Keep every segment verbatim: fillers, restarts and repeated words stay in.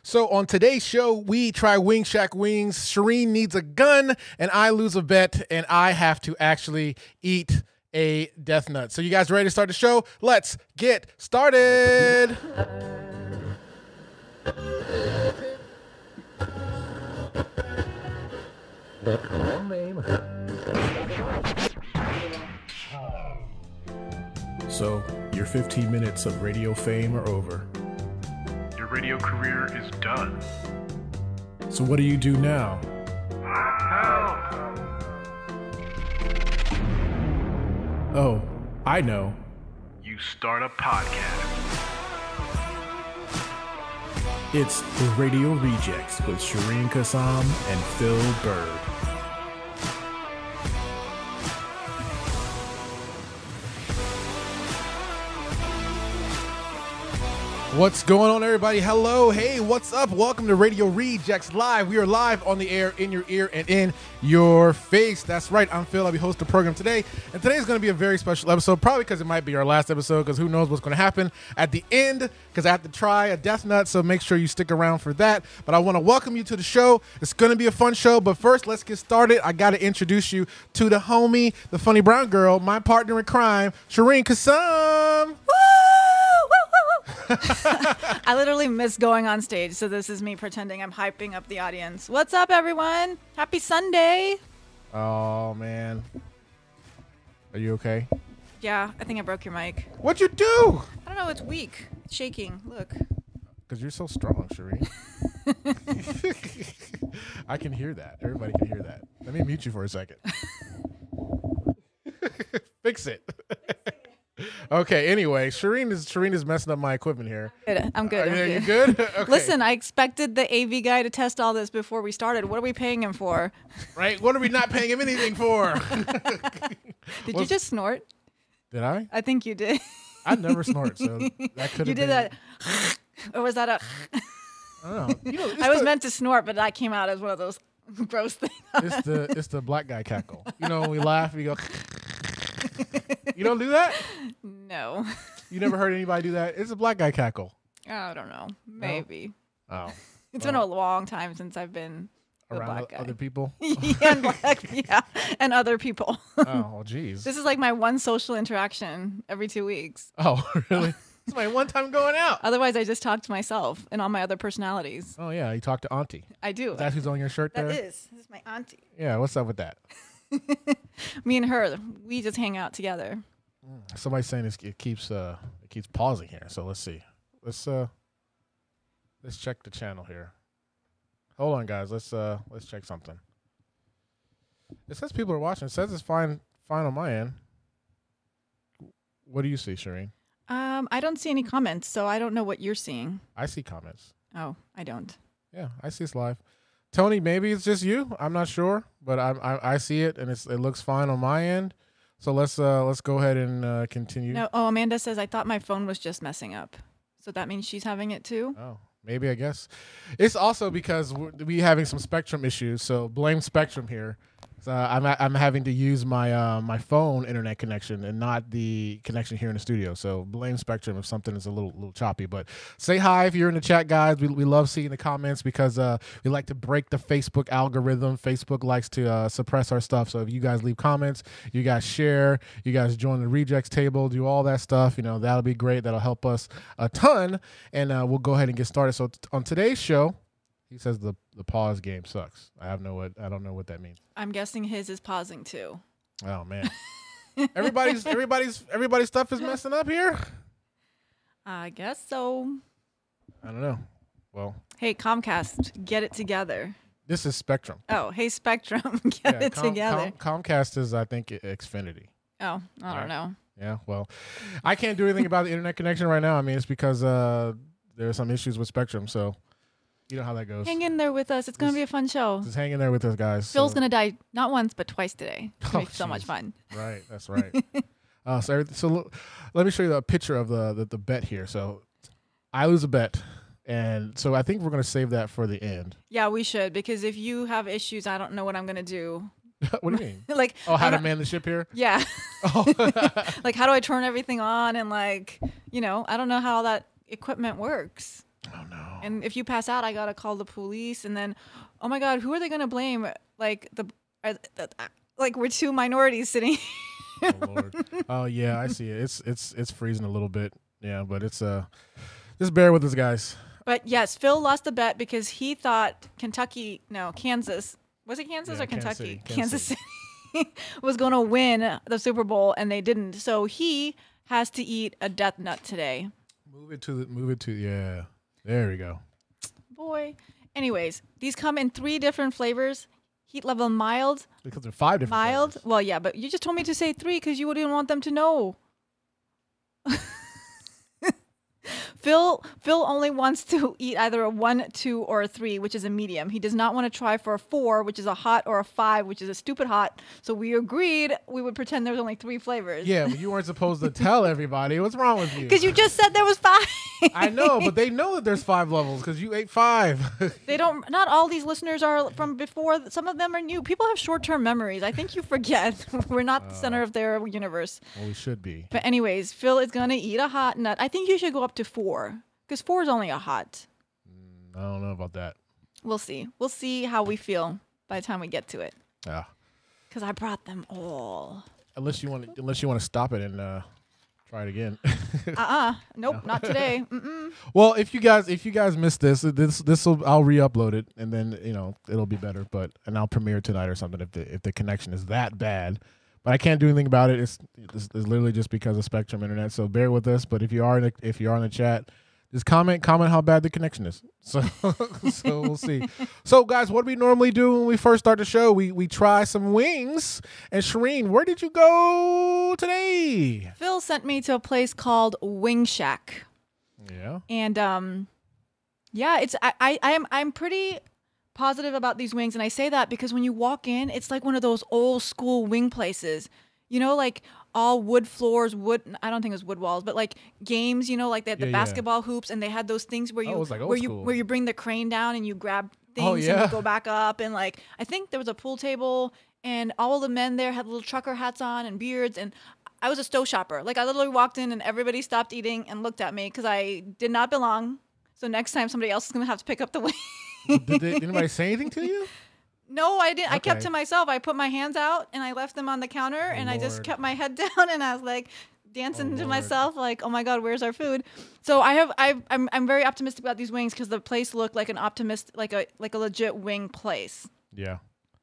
So on today's show, we try Wing Shack wings. Shereen needs a gun, and I lose a bet, and I have to actually eat a death nut. So you guys ready to start the show? Let's get started. So, your fifteen minutes of radio fame are over. Your radio career is done. So what do you do now? Help! Oh, I know. You start a podcast. It's the Radio Rejects with Shereen, Kassam, and Phil Bird. What's going on, everybody? Hello. Hey, what's up? Welcome to Radio Rejects Live. We are live on the air, in your ear, and in your face. That's right. I'm Phil. I'll be hosting the program today. And today is going to be a very special episode, probably because it might be our last episode, because who knows what's going to happen at the end, because I have to try a death nut, so make sure you stick around for that. But I want to welcome you to the show. It's going to be a fun show, but first, let's get started. I got to introduce you to the homie, the funny brown girl, my partner in crime, Shereen Kassam. I literally miss going on stage, so this is me pretending I'm hyping up the audience. What's up, everyone? Happy Sunday. Oh, man. Are you okay? Yeah, I think I broke your mic. What'd you do? I don't know, it's weak. It's shaking. Look. Because you're so strong, Shereen. I can hear that. Everybody can hear that. Let me mute you for a second. Fix it. Okay, anyway, Shereen is Shereen is messing up my equipment here. Good. I'm good. Are I'm you good. good? Okay. Listen, I expected the A V guy to test all this before we started. What are we paying him for? Right? What are we not paying him anything for? Did What's, you just snort? Did I? I think you did. I never snort, so that could have You did been, that. Or was that a... I don't know. You know I was the, meant to snort, but that came out as one of those gross things. It's the it's the black guy cackle. You know, when we laugh, we go. You don't do that? No. You never heard anybody do that? It's a black guy cackle. I don't know. Maybe. No? Oh. It's well, been a long time since I've been a around black guy. other people. yeah, and black, yeah, and other people. Oh, well, geez. This is like my one social interaction every two weeks. Oh, really? It's my one time going out. Otherwise, I just talk to myself and all my other personalities. Oh, yeah. You talk to Auntie. I do. Is that who's on your shirt That there? is. This is my auntie. Yeah. What's up with that? Me and her, we just hang out together. Somebody's saying this, it keeps uh it keeps pausing here. So let's see. Let's uh let's check the channel here. Hold on, guys. Let's uh let's check something. It says people are watching. It says it's fine fine on my end. What do you see, Shereen? Um, I don't see any comments, so I don't know what you're seeing. I see comments. Oh, I don't. Yeah, I see it's live. Tony, maybe it's just you. I'm not sure, but I I, I see it and it's it looks fine on my end. So let's uh let's go ahead and uh, continue. No. Oh, Amanda says I thought my phone was just messing up, so that means she's having it too. Oh, maybe I guess it's also because we're, we having some Spectrum issues. So blame Spectrum here. So I'm I'm having to use my uh, my phone internet connection and not the connection here in the studio. So blame Spectrum if something is a little little choppy. But say hi if you're in the chat, guys. We we love seeing the comments because uh, we like to break the Facebook algorithm. Facebook likes to uh, suppress our stuff. So if you guys leave comments, you guys share, you guys join the rejects table, do all that stuff. You know that'll be great. That'll help us a ton. And uh, we'll go ahead and get started. So t- on today's show. He says the the pause game sucks. I have no what I don't know what that means. I'm guessing his is pausing too. Oh man, everybody's everybody's everybody's stuff is messing up here. I guess so. I don't know. Well, hey Comcast, get it together. this is Spectrum. Oh, hey Spectrum, get Yeah, it Com- together. Com- Comcast is I think Xfinity. Oh, I don't Right. know. Yeah. Well, I can't do anything about the internet connection right now. I mean, it's because uh, there are some issues with Spectrum. So you know how that goes. Hang in there with us. It's gonna Just- be a fun show. Just hang in there with us, guys. Phil's So- gonna die not once but twice today. It's gonna Oh, be so much jeez. fun. Right, that's right. uh, so everyth- so l- let me show you a picture of the, the the bet here. So I lose a bet, and so I think we're gonna save that for the end. Yeah, we should, because if you have issues, I don't know what I'm gonna do. What do you mean? like, Oh, how I to don't- man the ship here? yeah. Oh, Like, how do I turn everything on? And like, you know, I don't know how all that equipment works. oh no. And if you pass out, I gotta call the police. And then, oh my God, who are they gonna blame? Like the, uh, uh, like we're two minorities sitting. Oh Lord. Oh yeah, I see it. It's it's it's freezing a little bit. Yeah, but it's uh, just bear with us, guys. But yes, Phil lost the bet because he thought Kentucky, no, Kansas. Was it Kansas Yeah, or Kansas Kentucky? City, Kansas Kansas City was going to win the Super Bowl, and they didn't. So he has to eat a death nut today. Move it to the move it to yeah. There we go. Boy. Anyways, these come in three different flavors. Heat level mild. Because there are five different Mild. flavors. Well, yeah, but you just told me to say three because you didn't want them to know. Phil Phil only wants to eat either a one, two, or a three, which is a medium. He does not want to try for a four, which is a hot, or a five, which is a stupid hot. So we agreed we would pretend there was only three flavors. Yeah, but you weren't supposed to tell everybody. What's wrong with you? Because you just said there was five. I know, but they know that there's five levels because you ate five. They don't. Not all these listeners are from before. Some of them are new. People have short-term memories. I think you forget. We're not the center of their universe. Well, we should be. But anyways, Phil is gonna eat a hot nut. I think you should go up to four because four is only a hot. I don't know about that. We'll see. We'll see how we feel by the time we get to it. Yeah. Because I brought them all. Unless you want to, unless you want to stop it and uh, try it again. Uh-uh. Nope, not today. Mm-mm. Well, if you guys if you guys missed this, this this will I'll re-upload it and then you know it'll be better. But and I'll premiere tonight or something if the if the connection is that bad. But I can't do anything about it. It's it's, it's literally just because of Spectrum Internet. So bear with us. But if you are in the, if you are in the chat, just comment comment how bad the connection is. So so we'll see. So guys, what do we normally do when we first start the show? We we try some wings. And Shereen, where did you go today? Phil sent me to a place called Wing Shack. Yeah. And um yeah, it's I, I I'm I'm pretty positive about these wings, and I say that because when you walk in, it's like one of those old school wing places. You know, like all wood floors, wood I don't think it was wood walls, but like games, you know, like they had the Yeah, yeah. basketball hoops and they had those things where Oh, you it was like old where you school. where you bring the crane down and you grab things Oh, and yeah. you go back up, and like I think there was a pool table and all the men there had little trucker hats on and beards, and I was a stove shopper. Like I literally walked in and everybody stopped eating and looked at me because I did not belong. So next time somebody else is gonna have to pick up the wing. Did, they, did anybody say anything to you? No, I didn't. I kept Okay. to myself. I put my hands out and I left them on the counter, and I just Lord. kept my head down and I was like dancing Oh, to Lord. myself, like, "Oh my God, where's our food?" So I have, I've, I'm, I'm very optimistic about these wings because the place looked like an optimist, like a, like a legit wing place. Yeah.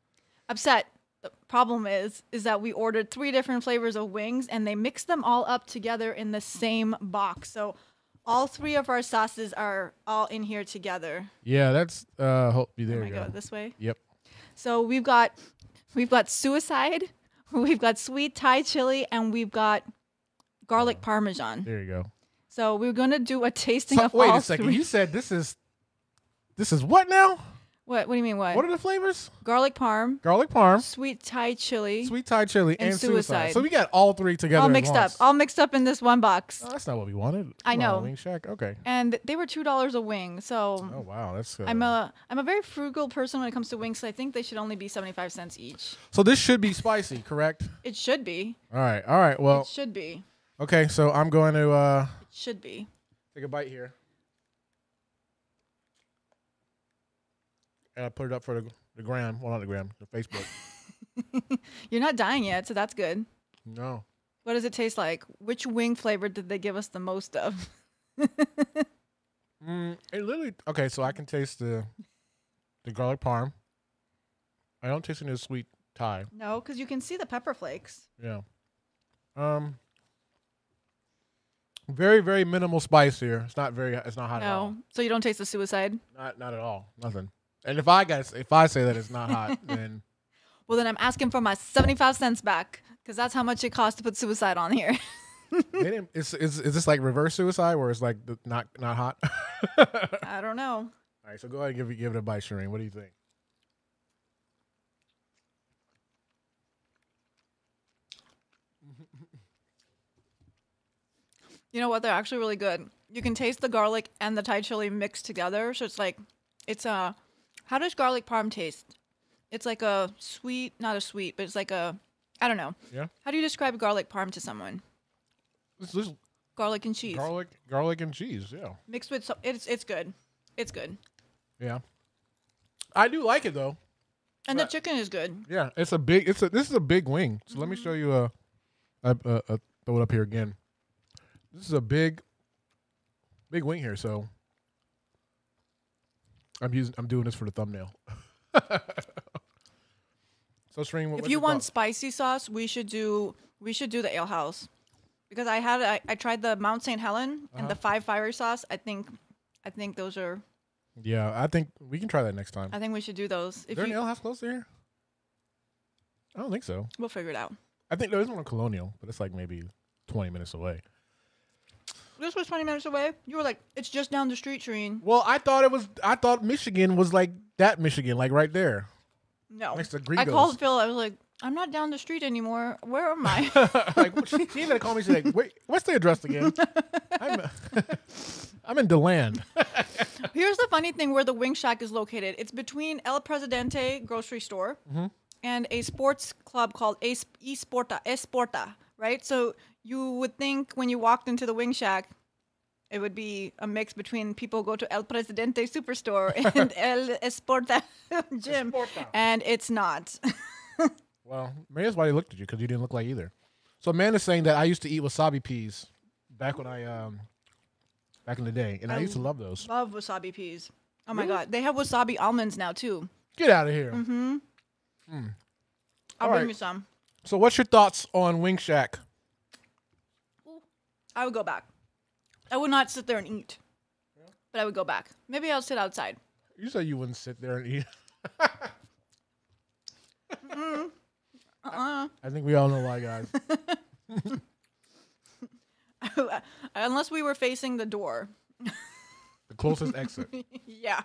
Upset. The problem is, is that we ordered three different flavors of wings and they mixed them all up together in the same box. So all three of our sauces are all in here together. Yeah, that's uh hope you there Am I you go. go this way? Yep. So we've got we've got suicide, we've got sweet Thai chili, and we've got garlic parmesan. There you go. So we're gonna do a tasting So, of wait all a second. three. You said this is this is what now? What? What do you mean? What? What are the flavors? Garlic parm, Garlic parm, sweet Thai chili, sweet Thai chili, And and, suicide. suicide. So we got all three together. all at mixed up, once. all mixed up in this one box. Oh, that's not what we wanted. I Come know. on, Wing Shack. Okay. And they were two dollars a wing. So Oh wow, that's. Uh, I'm a I'm a very frugal person when it comes to wings. So I think they should only be seventy five cents each. So this should be spicy, correct? It should be. All right. All right. Well, It should be. okay. So I'm going to uh It should be. take a bite here. And I put it up for the the gram. Well, not the gram, the Facebook. You're not dying yet, so that's good. No. What does it taste like? Which wing flavor did they give us the most of? Mm, it literally. Okay, so I can taste the the garlic parm. I don't taste any of the sweet Thai. No, because you can see the pepper flakes. Yeah. Um. Very very minimal spice here. It's not very. It's not hot at all. No, so you don't taste the suicide. Not not at all. Nothing. And if I guys if I say that it's not hot, then Well, then I'm asking for my seventy-five cents back because that's how much it costs to put suicide on here. they didn't. Is is is this like reverse suicide where it's like the, not not hot? I don't know. All right, so go ahead and give it give it a bite, Shereen. What do you think? You know what? They're actually really good. You can taste the garlic and the Thai chili mixed together. So it's like, it's a, how does garlic parm taste? It's like a sweet, not a sweet, but it's like a, I don't know. Yeah. How do you describe garlic parm to someone? This, this Garlic and cheese. garlic garlic and cheese. Yeah. Mixed with, so, it's it's good. It's good. Yeah. I do like it though. And the But- chicken is good. Yeah, it's a big. It's a. This is a big wing. So let me show you a, a, a, a. Throw it up here again. This is a big, big wing here. So I'm using. I'm doing this for the thumbnail. So Shereen, what, If what's you your want thoughts? spicy sauce, we should do we should do the Ale House, because I had I, I tried the Mount Saint Helen and Uh-huh. the Five Fiery sauce. I think I think those are. Yeah, I think we can try that next time. I think we should do those. Is If there an you, ale house close here? I don't think so. we'll figure it out. I think there is one on Colonial, but it's like maybe twenty minutes away. This was twenty minutes away. You were like, it's just down the street, Shereen. Well, I thought it was. I thought Michigan was like that Michigan, like right there. No. Next to I Gringos. called Phil. I was like, I'm not down the street anymore. Where am I? Like she, she even called me. She's like, "Wait, what's the address again?" I'm, I'm in Deland. Here's the funny thing where the Wing Shack is located. It's between El Presidente grocery store Mm-hmm. and a sports club called Es- Esporta, Esporta, right? So you would think when you walked into the Wing Shack, it would be a mix between people go to El Presidente Superstore and El Esporta gym. Esporta. And it's not. Well, maybe that's why they looked at you, because you didn't look like either. So Amanda's saying that I used to eat wasabi peas back when I um back in the day, and I, I used to love those. Love wasabi peas. Oh my Really? God. They have wasabi almonds now too. Get out of here. Mm-hmm. Mm. I'll All bring right. you some. So, what's your thoughts on Wing Shack? I would go back. I would not sit there and eat, but I would go back. Maybe I'll sit outside. You said you wouldn't sit there and eat. Mm. Uh-uh. I think we all know why, guys. Unless we were facing the door. The closest exit. Yeah.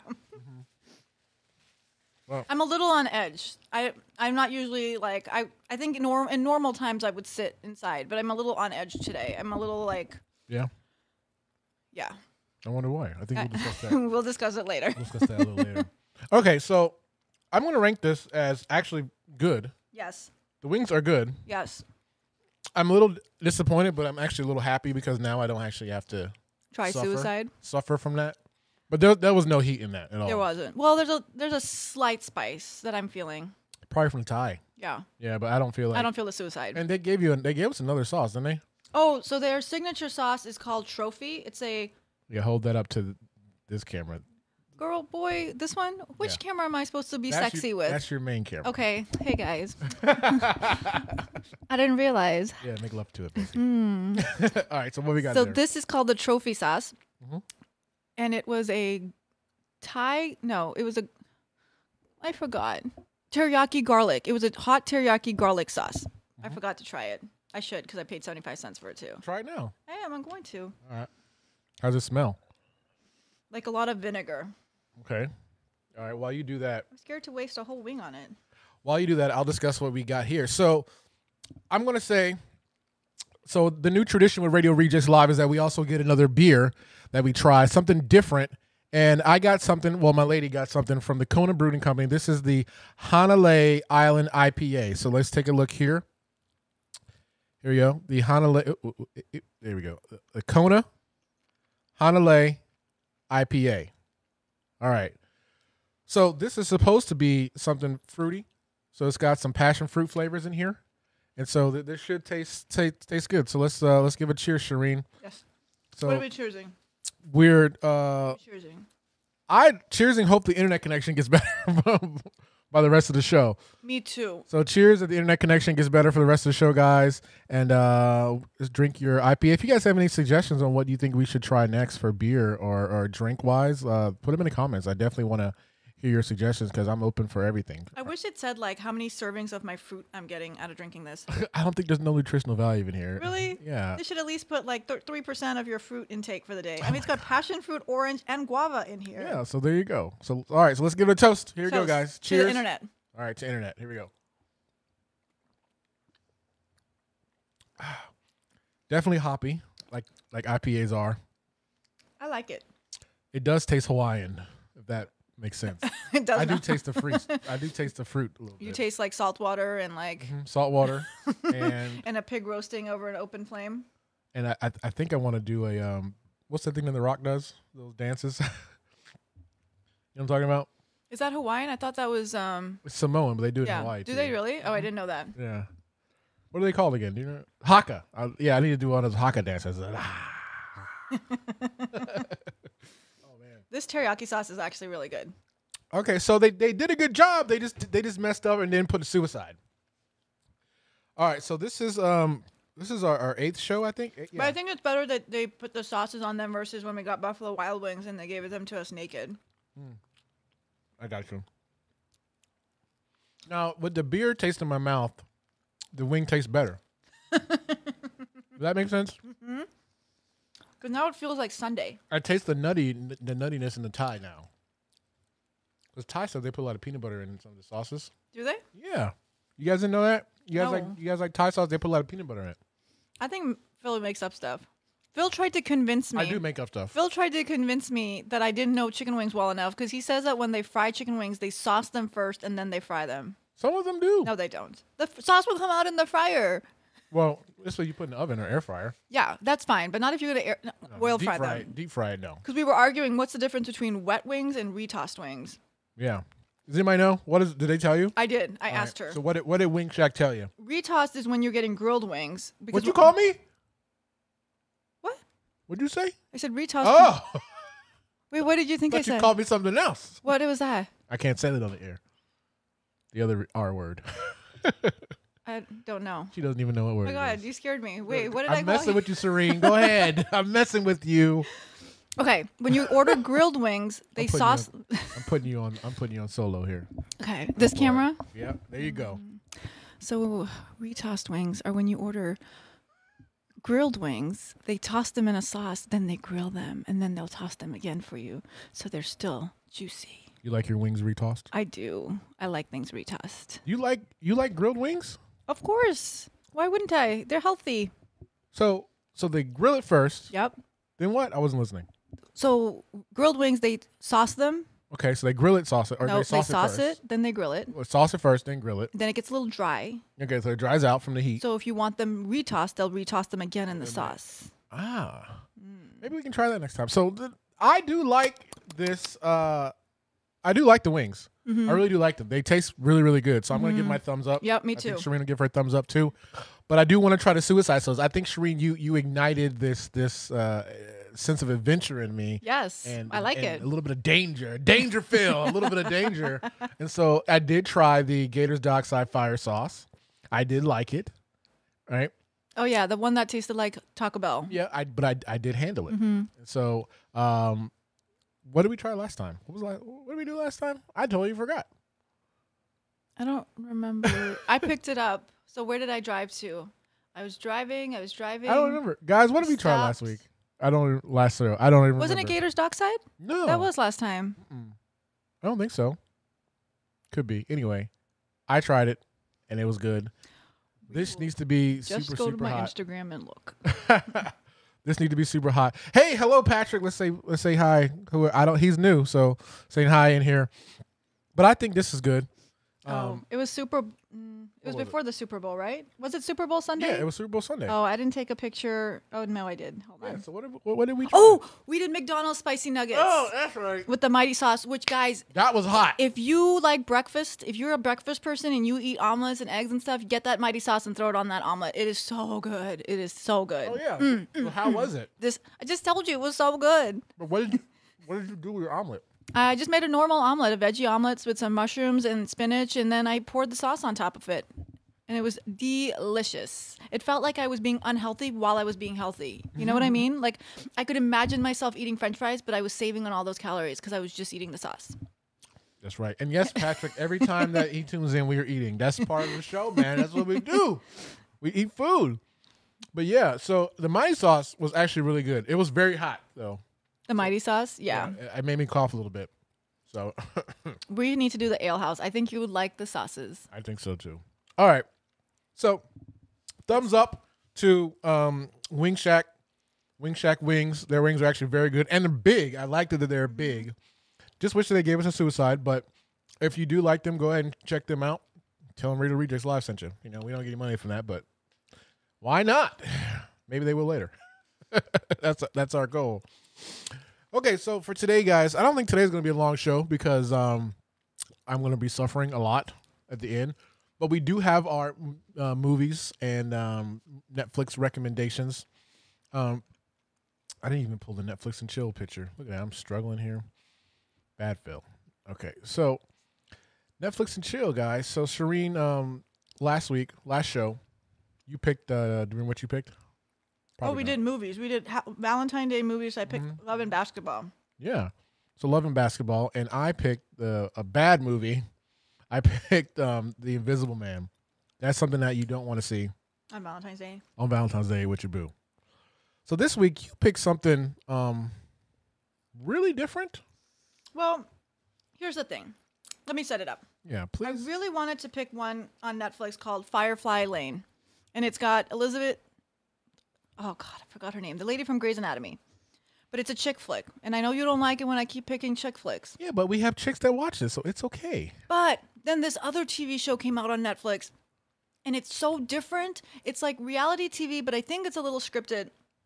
Well- I'm a little on edge. I I'm not usually like I I think in, norm, in normal times I would sit inside, but I'm a little on edge today. I'm a little like Yeah. yeah. I wonder why. I think we'll discuss that. We'll discuss it later. We'll discuss that a little later. Okay, so I'm going to rank this as actually good. Yes. The wings are good. Yes. I'm a little disappointed, but I'm actually a little happy because now I don't actually have to Try suffer, suicide. suffer from that. But there, there was no heat in that at all. There wasn't. Well, there's a there's a slight spice that I'm feeling. Probably from Thai. Yeah. Yeah, but I don't feel like. I don't feel the suicide. And they gave you, they gave us another sauce, didn't they? Oh, so their signature sauce is called Trophy. It's a Yeah, hold that up to th- this camera. girl, boy, this one. Which Yeah. camera am I supposed to be That's sexy your- with? That's your main camera. Okay. Hey guys. I didn't realize. Yeah, make love to it. Basically. Mm. All right, so what we got So there? this is called the Trophy sauce, Mhm. and it was a Thai. No, it was a. I forgot. Teriyaki garlic. It was a hot teriyaki garlic sauce. I Mm-hmm. forgot to try it. I should because I paid seventy-five cents for it too. Try it now. I am. I'm going to. All right. How's it smell? Like a lot of vinegar. Okay. All right. While you do that, I'm scared to waste a whole wing on it. while you do that, I'll discuss what we got here. So I'm going to say, so the new tradition with Radio Rejects Live is that we also get another beer that we try, something different. And I got something, well, my lady got something from the Kona Brewing Company. This is the Hanalei Island I P A. So let's take a look here. Here we go. The Hanalei, there we go. The Kona Hanalei I P A. All right. So this is supposed to be something fruity. So it's got some passion fruit flavors in here, and so th- this should taste taste taste good. So let's uh, let's give a cheers, Shereen. Yes. So what are we choosing? we're uh, Choosing. I cheers and hope the internet connection gets better by the rest of the show. Me too. So cheers that the internet connection gets better for the rest of the show, guys, and uh, just drink your I P A. If you guys have any suggestions on what you think we should try next for beer or or drink wise, uh, put them in the comments. I definitely want to hear your suggestions because I'm open for everything. I wish it said like how many servings of my fruit I'm getting out of drinking this. I don't think there's no nutritional value in here. Really? Yeah. They should at least put like three percent of your fruit intake for the day. I mean, it's got passion fruit, orange, and guava in here. Yeah, so there you go. So all right, so let's give it a toast. Here we go, Toast guys. to Cheers. the internet. All right, to internet. Here we go. Definitely hoppy, like like I P As are. I like it. It does taste Hawaiian, if that makes sense. It does I do not. taste the fruit. I do taste the fruit a little You bit. taste like salt water and like Mhm, salt water, and and a pig roasting over an open flame. and I I, I think I want to do a um what's the thing that The Rock does? Those dances. what I'm talking about? Is that Hawaiian? I thought that was um. It's Samoan, but they do it Yeah. in Hawaii Do too. they really? Oh, I didn't know that. Yeah. What are they called again? Do you know? Haka. I, yeah, I need to do one of those Haka dances. Ah. Oh man. This teriyaki sauce is actually really good. Okay, so they, they did a good job. They just they just messed up and then put a suicide. All right, so this is um this is our, our eighth show, I think. Yeah. But I think it's better that they put the sauces on them versus when we got Buffalo Wild Wings and they gave them to us naked. I got you. Now, with the beer taste in my mouth, the wing tastes better. Does that make sense? Because now it feels like Sunday. I taste the nutty, the nuttiness in the Thai now. Because Thai stuff, they put a lot of peanut butter in some of the sauces. Do they? Yeah, you guys didn't know that? You guys No. like you guys like Thai sauce? They put a lot of peanut butter in it. I think Phil makes up stuff. Phil tried to convince me. I do make up stuff. Phil tried to convince me that I didn't know chicken wings well enough because he says that when they fry chicken wings, they sauce them first and then they fry them. Some of them do. No, they don't. The f- sauce will come out in the fryer. Well, this way you put in the oven or air fryer. Yeah, that's fine, but not if you're gonna air, no, oil deep fry fry, them. Deep fry it, no. Because we were arguing what's the difference between wet wings and retossed wings. Yeah. Does anybody know? What is? Did they tell you? I did. I All asked right. her. So what did what did Wing Shack tell you? Retossed is when you're getting grilled wings. Because What'd you call me? What? What'd you say? I said retossed. Oh, Wait, what did you think I but you said? called me something else. What was that? I can't say that on the air. The other R word. I don't know. She doesn't even know what Oh word. my it God, is. you scared me. Wait, what did I'm I call messing you? with you, Shereen. Go ahead. I'm messing with you. Okay, when you order grilled wings, they I'm putting sauce. You on, I'm putting you on. I'm putting you on solo here. Okay, this camera. Yep. There you go. So retossed wings are when you order grilled wings. They toss them in a sauce, then they grill them, and then they'll toss them again for you, so they're still juicy. You like your wings retossed? I do. I like things retossed. You like you like grilled wings? Of course. Why wouldn't I? They're healthy. So so they grill it first. Yep. Then what? I wasn't listening. So grilled wings, they sauce them. Okay, so they grill it, sauce it, or No, they they sauce, sauce it it, first. then they grill it. Or sauce it first, then grill it. Then it gets a little dry. Okay, so it dries out from the heat. So if you want them retossed, they'll retoss them again in the sauce. Ah, Mm. maybe we can try that next time. So th- I do like this. Uh, I do like the wings. Mm-hmm. I really do like them. They taste really, really good. So I'm gonna give my thumbs up. Yep, me I think too. Shereen will give her thumbs up too. But I do want to try the suicide sauce. I think Shereen, you you ignited this this uh, sense of adventure in me. Yes, And, I like and it. A little bit of danger, danger feel, a little bit of danger. And so I did try the Gators Dockside Fire Sauce. I did like it. Right. Oh yeah, the one that tasted like Taco Bell. Yeah, I but I I did handle it. Mm-hmm. So, um, what did we try last time? What was la- what did we do last time? I totally forgot. I don't remember. I picked it up. So where did I drive to? I was driving. I was driving. I don't remember, guys. What did we try last Stopped. week? I don't last show. I don't even. Wasn't remember. it Gators Dockside? No, That was last time. I don't think so. Could be. Anyway, I tried it, and it was good. This needs to be Just super go super to my hot. Instagram and look. This need to be super hot. Hey, hello, Patrick. Let's say let's say hi. Who I don't. He's new, so saying hi in here. But I think this is good. Um, oh, it was super. Mm, it was was it? before the Super Bowl, right? Was it Super Bowl Sunday? yeah, it was Super Bowl Sunday. Oh, I didn't take a picture. Oh no, I did. Hold Yeah, on. so what did, what, what did we try? Oh, we did McDonald's spicy nuggets. oh, that's right. With the mighty sauce, which guys, That was hot. if you like breakfast, if you're a breakfast person and you eat omelets and eggs and stuff, get that mighty sauce and throw it on that omelet. It is so good. It is so good. oh yeah. Mm, So how was it? This I just told you it was so good. But what did you what did you do with your omelet? I just made a normal omelet, a veggie omelet with some mushrooms and spinach, and then I poured the sauce on top of it. And it was delicious. It felt like I was being unhealthy while I was being healthy. You know what I mean? Like I could imagine myself eating French fries, but I was saving on all those calories because I was just eating the sauce. That's right. And yes, Patrick, every time that he tunes in, we are eating. That's part of the show, man. That's what we do. We eat food. But yeah, so the mighty sauce was actually really good. It was very hot, though. The mighty sauce, yeah. Yeah, it made me cough a little bit. So We need to do the ale house. I think you would like the sauces. I think so, too. All right. So thumbs up to um, Wing Shack. Wing Shack wings. Their wings are actually very good. And they're big. I liked it that they're big. Just wish that they gave us a suicide. But if you do like them, go ahead and check them out. Tell them Radio Rejects Live sent you. You know, we don't get any money from that, but why not? Maybe they will later. that's that's our goal. Okay, so for today, guys, I don't think today's going to be a long show because um, I'm going to be suffering a lot at the end. But we do have our uh, movies and um, Netflix recommendations. Um, I didn't even pull the Netflix and chill picture. Look at that. I'm struggling here. Bad Phil. Okay, so Netflix and chill, guys. So Shereen, um, last week, last show, you picked, uh, do you remember what you picked? Probably oh, we not. did movies. We did ha- Valentine's Day movies. I picked Mm-hmm. Love and Basketball. Yeah. So Love and Basketball. And I picked uh, a bad movie. I picked um, The Invisible Man. That's something that you don't want to see On Valentine's Day. on Valentine's Day with your boo. So this week, you picked something um, really different. Well, here's the thing. Let me set it up. Yeah, I please. really wanted to pick one on Netflix called Firefly Lane. And it's got Elizabeth, oh God, I forgot her name, the lady from Grey's Anatomy. But it's a chick flick. And I know you don't like it when I keep picking chick flicks. Yeah, but we have chicks that watch this, so it's okay. But then this other T V show came out on Netflix. And it's so different. It's like reality T V, but I think it's a little scripted.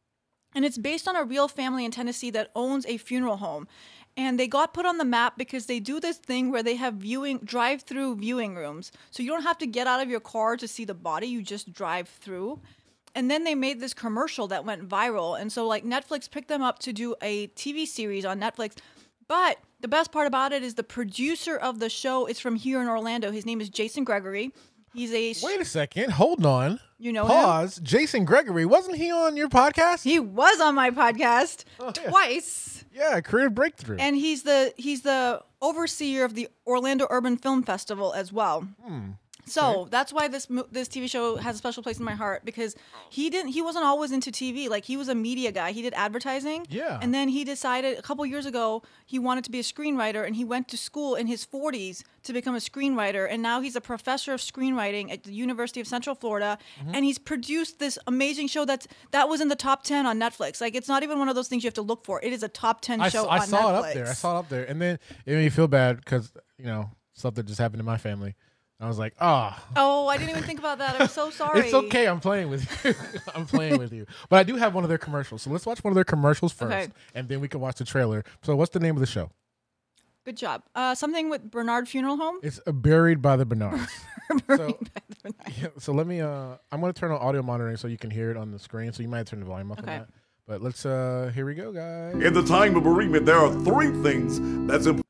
And it's based on a real family in Tennessee that owns a funeral home. And they got put on the map because they do this thing where they have viewing drive-through viewing rooms. So you don't have to get out of your car to see the body, you just drive through. And then they made this commercial that went viral. And so like Netflix picked them up to do a T V series on Netflix. But the best part about it is the producer of the show is from here in Orlando. His name is Jason Gregory. He's a Wait a second. Hold on. You know him? Pause. Jason Gregory. Wasn't he on your podcast? He was on my podcast Oh, yeah. twice. Yeah, Career Breakthrough. And he's the he's the overseer of the Orlando Urban Film Festival as well. Hmm. So that's why this mo- this T V show has a special place in my heart because he didn't he wasn't always into T V. Like he was a media guy. He did advertising. Yeah. And then he decided a couple years ago he wanted to be a screenwriter, and he went to school in his forties to become a screenwriter. And now he's a professor of screenwriting at the University of Central Florida. Mm-hmm. And he's produced this amazing show that's that was in the top ten on Netflix. Like it's not even one of those things you have to look for. It is a top ten I, show saw, I on saw Netflix. it up there. I saw it up there. And then it made me feel bad because, you know, something just happened in my family. I was like, ah. Oh, I didn't even think about that. I'm so sorry. It's okay. I'm playing with you. I'm playing with you. But I do have one of their commercials. So let's watch one of their commercials first. Okay. And then we can watch the trailer. So what's the name of the show? Good job. Uh, something with Bernard Funeral Home. It's uh, Buried by the Bernards. Buried so, by the Bernards. yeah, so let me, uh, I'm going to turn on audio monitoring so you can hear it on the screen. So you might turn the volume up Okay. on that. But let's, uh, here we go, guys. In the time of bereavement, there are three things that's important.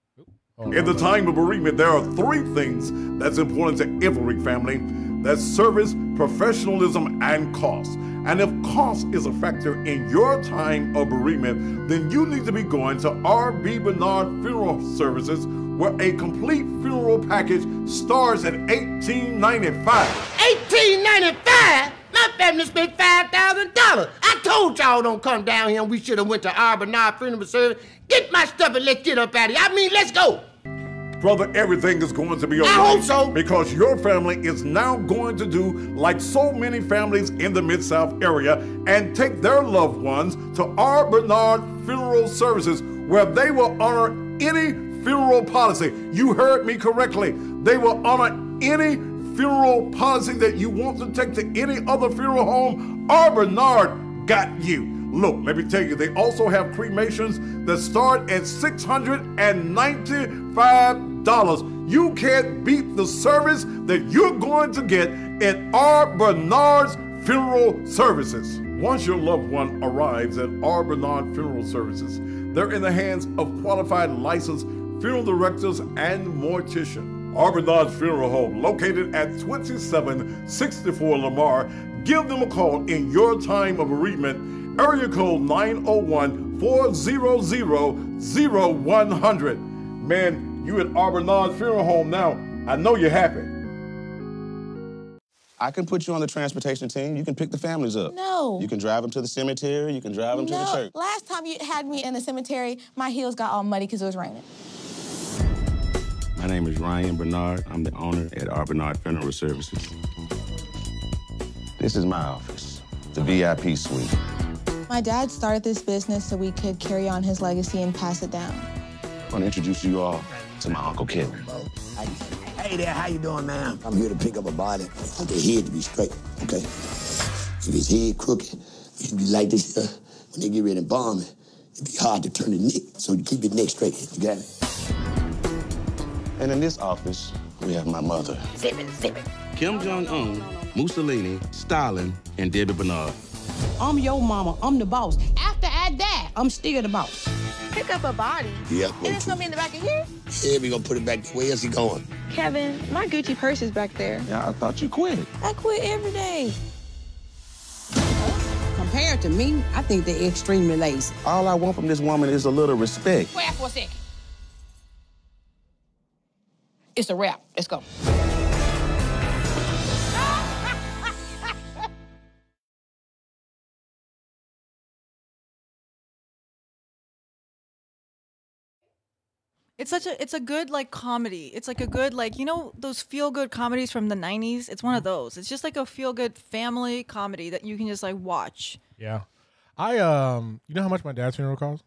Hold In on, the hold on. time of bereavement, there are three things that's important to every family. That's service, professionalism, and cost. And if cost is a factor in your time of bereavement, then you need to be going to R B Bernard Funeral Services, where a complete funeral package starts at eighteen ninety-five. eighteen ninety-five? My family spent five thousand dollars. I told y'all don't come down here and we should have went to R Bernard Funeral Service. Get my stuff and let's get up out of here. I mean, let's go. Brother, everything is going to be okay. I hope so. Because your family is now going to do like so many families in the Mid-South area and take their loved ones to R Bernard Funeral Services, where they will honor any funeral policy. You heard me correctly. They will honor any funeral policy that you want to take to any other funeral home. R Bernard got you. Look, let me tell you, they also have cremations that start at six hundred ninety-five dollars. You can't beat the service that you're going to get at R Bernard's Funeral Services. Once your loved one arrives at R Bernard Funeral Services, they're in the hands of qualified licensed funeral directors and mortician. R Bernard's Funeral Home, located at twenty-seven sixty-four Lamar. Give them a call in your time of bereavement. Area code nine oh one, four hundred, one hundred. Man, you at R Bernard's Funeral Home now. I know you're happy. I can put you on the transportation team. You can pick the families up. No. You can drive them to the cemetery. You can drive them to the No. church. Last time you had me in the cemetery, my heels got all muddy because it was raining. My name is Ryan Bernard. I'm the owner at R Bernard Funeral Services. This is my office, the V I P suite. My dad started this business so we could carry on his legacy and pass it down. I want to introduce you all to my Uncle Kevin. Hey there, how you doing, man? I'm here to pick up a body. I want the head to be straight, okay? If his head crooked, it should be like this uh, when they get ready to bomb it. It'd be hard to turn the neck, so you keep your neck straight. You got it? And in this office, we have my mother. Zip it, zip it. Kim Jong-un, Mussolini, Stalin, and Debbie Bernard. I'm your mama. I'm the boss. After I die, I'm still the boss. Pick up a body. Yeah. And it's gonna be in the back of here? Yeah, we gonna put it back. Where else he going? Kevin, my Gucci purse is back there. Yeah, I thought you quit. I quit every day. Compared to me, I think they're extremely lazy. All I want from this woman is a little respect. Wait for a second. It's a wrap. Let's go. It's such a it's a good like comedy. It's like a good like you know those feel good comedies from the nineties. It's one of those. It's just like a feel good family comedy that you can just like watch. Yeah, I um, you know how much my dad's funeral cost?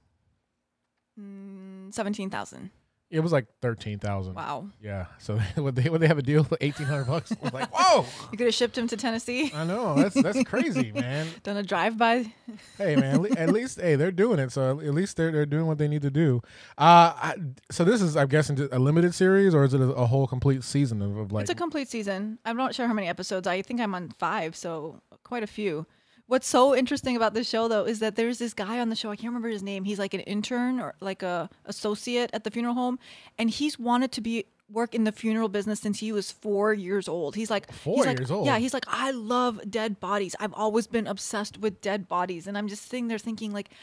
Mm, Seventeen thousand. It was like thirteen thousand. Wow. Yeah. So would they would they have a deal for eighteen hundred bucks? I was like, whoa. You could have shipped him to Tennessee. I know that's that's crazy, man. Done a drive by. Hey, man. At, le- at least hey, they're doing it. So at least they're they're doing what they need to do. Uh, I, so this is I'm guessing just a limited series, or is it a, a whole complete season of, of like? It's a complete season. I'm not sure how many episodes. I think I'm on five, so quite a few. What's so interesting about this show, though, is that there's this guy on the show. I can't remember his name. He's like an intern or like a associate at the funeral home, and he's wanted to be work in the funeral business since he was four years old. He's like Four he's like, years old? Yeah, he's like, I love dead bodies. I've always been obsessed with dead bodies, and I'm just sitting there thinking, like,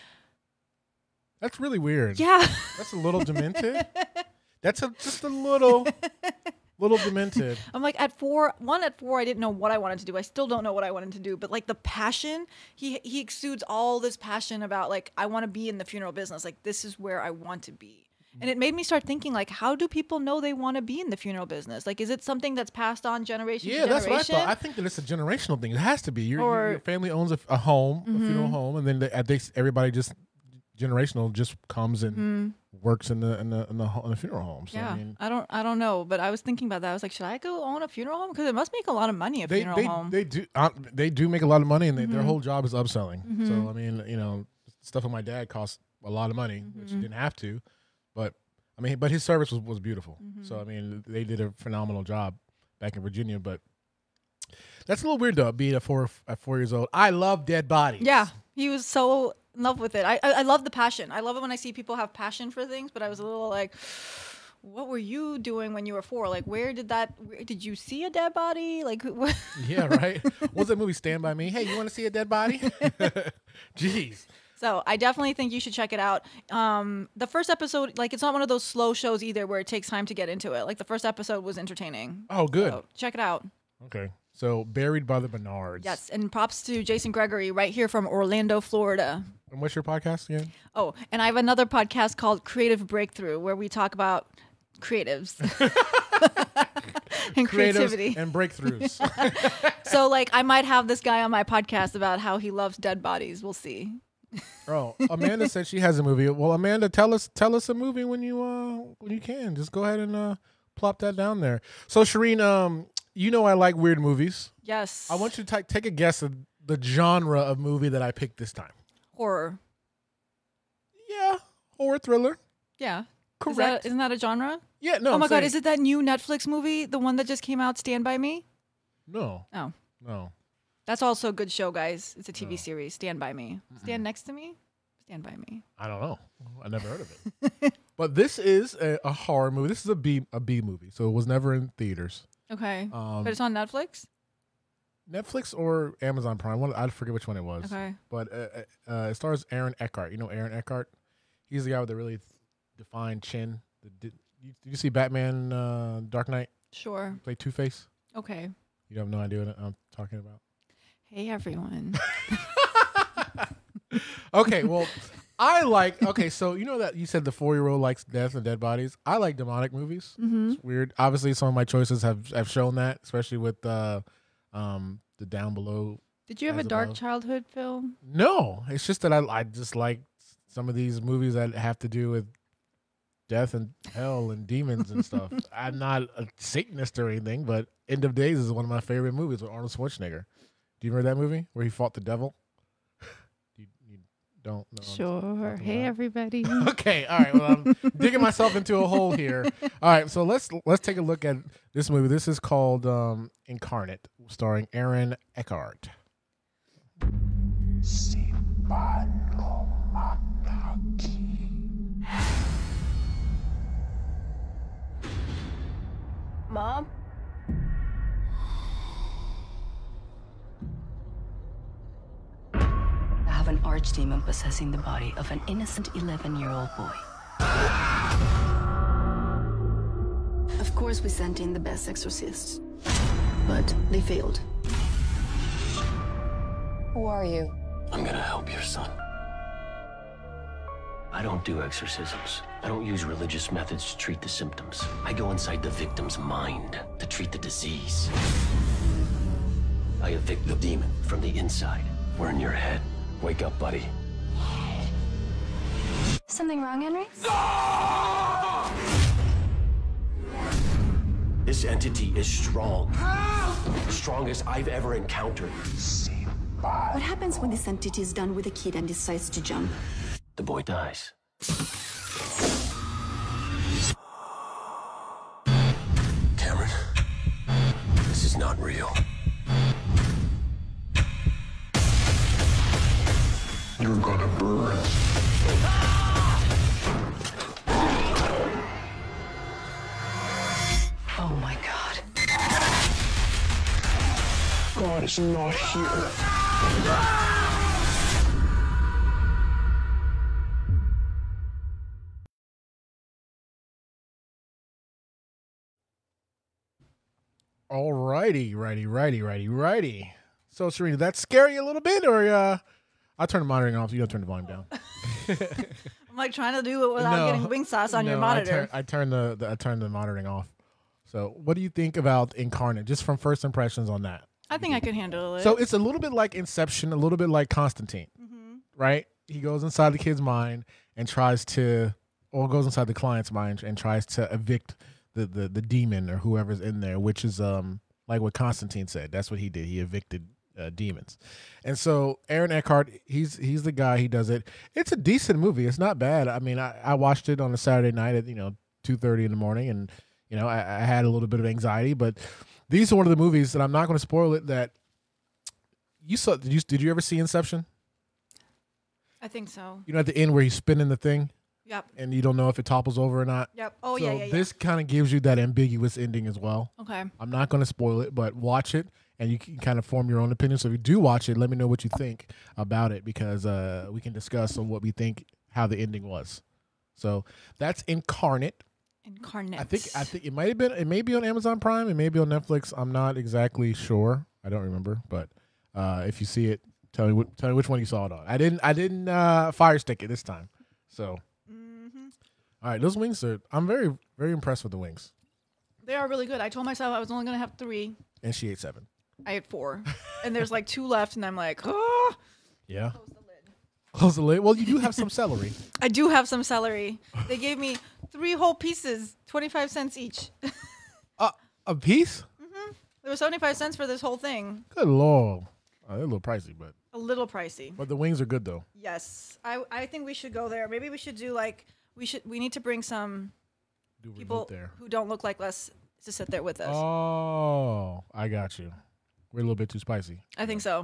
That's really weird. yeah, That's a little demented. That's a, just a little, little demented. I'm like at four, one at four, I didn't know what I wanted to do. I still don't know what I wanted to do, but like the passion, he he exudes all this passion about like, I want to be in the funeral business. Like, this is where I want to be. And it made me start thinking, like, how do people know they want to be in the funeral business? Like, is it something that's passed on generation Yeah, to that's generation? what I thought. I think that it's a generational thing. It has to be. Your, your- Or- your family owns a, a home, Mhm. a funeral home, and then they, I think everybody just generational just comes and Mhm. works in the in the in the, ho- in the funeral home. So, yeah, I mean, I don't, I don't know, but I was thinking about that. I was like, should I go own a funeral home? Because it must make a lot of money. A they funeral they, home. they do uh, they do make a lot of money, and they, their Mhm. whole job is upselling. Mhm. So I mean, you know, stuff with my dad cost a lot of money, which Mhm. didn't have to, but I mean, but his service was, was beautiful. Mhm. So I mean, they did a phenomenal job back in Virginia, but. That's a little weird though, being at four at four years old. I love dead bodies. Yeah, he was so in love with it. I, I I love the passion. I love it when I see people have passion for things. But I was a little like, what were you doing when you were four? Like, where did that? Where, did you see a dead body? Like, what? Yeah, right. What was that movie Stand By Me? Hey, you want to see a dead body? Jeez. So I definitely think you should check it out. Um, the first episode, like, it's not one of those slow shows either where it takes time to get into it. Like, the first episode was entertaining. Oh, good. So check it out. Okay. So Buried by the Bernards. Yes, and props to Jason Gregory right here from Orlando, Florida. And what's your podcast again? Oh, and I have another podcast called Creative Breakthrough where we talk about creatives and Creatives creativity. and breakthroughs. So, like, I might have this guy on my podcast about how he loves dead bodies. We'll see. Oh, Amanda said she has a movie. Well, Amanda, tell us tell us a movie when you uh when you can. Just go ahead and uh plop that down there. So Shereen, um, you know I like weird movies. Yes. I want you to t- take a guess of the genre of movie that I picked this time. Horror. Yeah, horror thriller. Yeah. Correct. Is that, isn't that a genre? Yeah, no. Oh I'm my God, saying- is it that new Netflix movie, the one that just came out, Stand By Me? No. Oh. No. That's also a good show, guys. It's a T V series, Stand By Me. Stand next to me? Stand By Me. I don't know. I never heard of it. But this is a, a horror movie. This is a B a B movie, so it was never in theaters. Okay. Um, but it's on Netflix? Netflix or Amazon Prime. One, I forget which one it was. Okay. But uh, uh, it stars Aaron Eckhart. You know Aaron Eckhart? He's the guy with the really defined chin. The, did, you, did you see Batman uh, Dark Knight? Sure. Play Two-Face? Okay. You have no idea what I'm talking about? Hey, everyone. Okay, well, I like, okay, so you know that you said the four-year-old likes death and dead bodies. I like demonic movies. Mhm. It's weird. Obviously, some of my choices have, have shown that, especially with uh, um, the Down Below. Did you have a As dark Above. childhood film? No, it's just that I, I just like some of these movies that have to do with death and hell and demons and stuff. I'm not a Satanist or anything, but End of Days is one of my favorite movies with Arnold Schwarzenegger. Do you remember that movie where he fought the devil? you, you don't know. Sure. Hey, everybody. Okay. All right. Well, I'm digging myself into a hole here. All right. So let's let's take a look at this movie. This is called um, Incarnate, starring Aaron Eckhart. Mom? I have an archdemon possessing the body of an innocent eleven-year-old boy. Of course, we sent in the best exorcists, but they failed. Who are you? I'm gonna help your son. I don't do exorcisms. I don't use religious methods to treat the symptoms. I go inside the victim's mind to treat the disease. I evict the demon from the inside. We're in your head. Wake up, buddy. Something wrong, Henry? This entity is strong. The strongest I've ever encountered. What happens when this entity is done with a kid and decides to jump? The boy dies. Cameron, this is not real. You're gonna burn. Oh my God. God is not here. All righty, righty, righty, righty, righty. So, Shereen, did that scare you a little bit, or uh, I'll turn the monitoring off. So you don't turn the volume down. I'm like trying to do it without No. getting wing sauce on No, your I monitor. turn, I turn the, the I turn the monitoring off. So, what do you think about Incarnate? Just from first impressions on that. I think I could handle it. So it's a little bit like Inception, a little bit like Constantine, Mm-hmm. right? He goes inside the kid's mind and tries to, or goes inside the client's mind and tries to evict the the, the demon or whoever's in there, which is um like what Constantine said. That's what he did. He evicted uh, demons. And so Aaron Eckhart, he's he's the guy. He does it. It's a decent movie. It's not bad. I mean, I, I watched it on a Saturday night at you know two thirty in the morning, and you know I, I had a little bit of anxiety, but these are one of the movies that I'm not going to spoil it. That you saw. Did you did you ever see Inception? I think so. You know, at the end where he's spinning the thing. Yep. And you don't know if it topples over or not. Yep. Oh, so yeah, yeah, yeah. This kind of gives you that ambiguous ending as well. Okay. I'm not going to spoil it, but watch it and you can kind of form your own opinion. So if you do watch it, let me know what you think about it because uh, we can discuss on what we think how the ending was. So that's Incarnate. Incarnate. I think I think it might have been it may be on Amazon Prime, it may be on Netflix. I'm not exactly sure. I don't remember, but uh, if you see it, tell me what, tell me which one you saw it on. I didn't I didn't uh, fire stick it this time. So Mm-hmm. all right, those wings are. I'm very, very impressed with the wings. They are really good. I told myself I was only going to have three. And she ate seven. I had four. And there's like two left, and I'm like, oh. Yeah. Close the lid. Close the lid. Well, you do have some celery. I do have some celery. They gave me three whole pieces, twenty-five cents each. uh, a piece? Mm-hmm. It was seventy-five cents for this whole thing. Good Lord. Oh, they're a little pricey, but. A little pricey. But the wings are good, though. Yes. I, I think we should go there. Maybe we should do like, we should, we need to bring some do people there. who don't look like us to sit there with us. Oh, I got you. We're a little bit too spicy. I think so.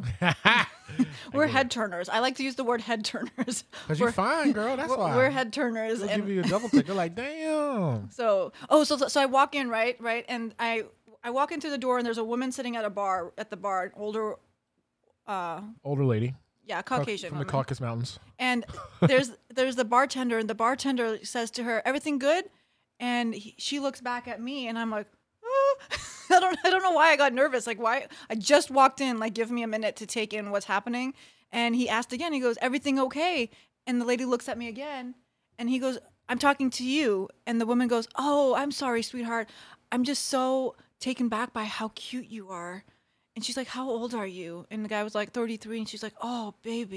We're head turners. I like to use the word head turners. Because you're fine, girl. That's we're, why. We're head turners. They'll and give you a double take. They're like, damn. So, oh, so so I walk in, right, right, and I I walk in through the door, and there's a woman sitting at a bar at the bar, an older, uh, older lady. Yeah, Caucasian from woman. the Caucasus Mountains. And there's there's the bartender, and the bartender says to her, "Everything good?" And he, she looks back at me, and I'm like, oh. I don't I don't know why I got nervous. Like, why? I just walked in. Like, give me a minute to take in what's happening. And he asked again. He goes, "Everything okay?" And the lady looks at me again, and he goes, "I'm talking to you." And the woman goes, "Oh, I'm sorry, sweetheart. I'm just so taken back by how cute you are." And she's like, "How old are you?" And the guy was like, thirty-three. And she's like, "Oh, baby."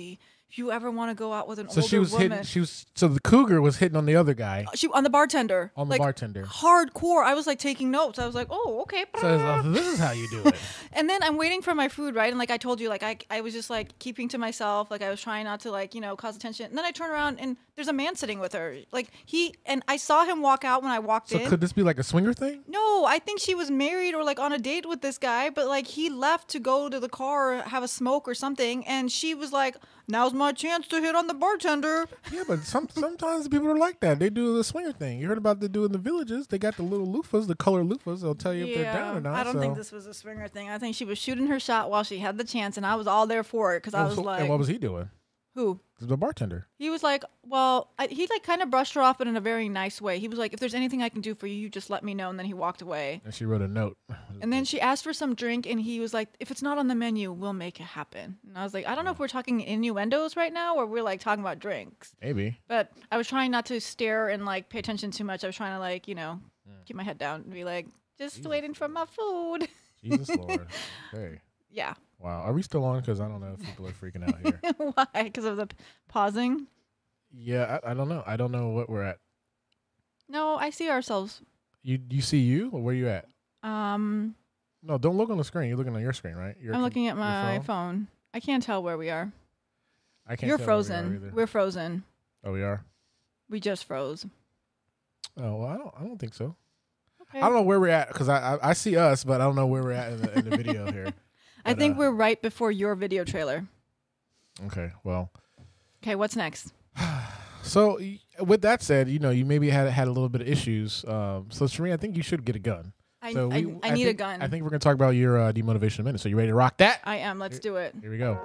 if you ever want to go out with an So older she was woman, hitting. She was so the cougar was hitting on the other guy. she on the bartender, On the like, bartender. hardcore. I was like taking notes. I was like, oh, okay. So uh, this is how you do it. And then I'm waiting for my food, right? And like I told you, like I, I was just like keeping to myself. Like I was trying not to like, you know, cause attention. And then I turn around and there's a man sitting with her. Like he, and I saw him walk out when I walked So in. could this be like a swinger thing? No, I think she was married or like on a date with this guy. But like he left to go to the car, have a smoke or something. And she was like, now's my chance to hit on the bartender. Yeah, but some sometimes people are like that. They do the swinger thing. You heard about they do in the villages. They got the little loofahs, the color loofahs. They'll tell you if they're down or not. I don't so. think this was a swinger thing. I think she was shooting her shot while she had the chance, and I was all there for it because I Oh, was so- like, and what was he doing? who? The bartender. He was like, well, I, he like kind of brushed her off, but in a very nice way. He was like, if there's anything I can do for you, you just let me know. And then he walked away. And she wrote a note. And then she asked for some drink, and he was like, if it's not on the menu, we'll make it happen. And I was like, I don't know if we're talking innuendos right now, or we're like talking about drinks. Maybe. But I was trying not to stare and like pay attention too much. I was trying to like, you know, keep my head down and be like, just Jesus. waiting for my food. Jesus Lord. Hey. Yeah. Wow. Are we still on? Because I don't know if people are freaking out here. Why? Because of the p- pausing? Yeah, I, I don't know. I don't know what we're at. No, I see ourselves. You you see you or where you at? Um, No, don't look on the screen. You're looking on your screen, right? Your I'm com- looking at your my phone? phone. I can't tell where we are. I can't. You're tell where we are frozen. either. We're frozen. Oh, we are. We just froze. Oh well, I don't. I don't think so. Okay. I don't know where we're at because I, I I see us, but I don't know where we're at in the, in the video here. I But, think uh, we're right before your video trailer. Okay. Well. Okay, what's next? So y- with that said, you know, you maybe had had a little bit of issues. Um, so Shereen, I think you should get a gun. I- so I- I need a think- gun. I think we're gonna talk about your uh, demotivation in a minute. So you ready to rock that? I am. Let's do it. Here we go.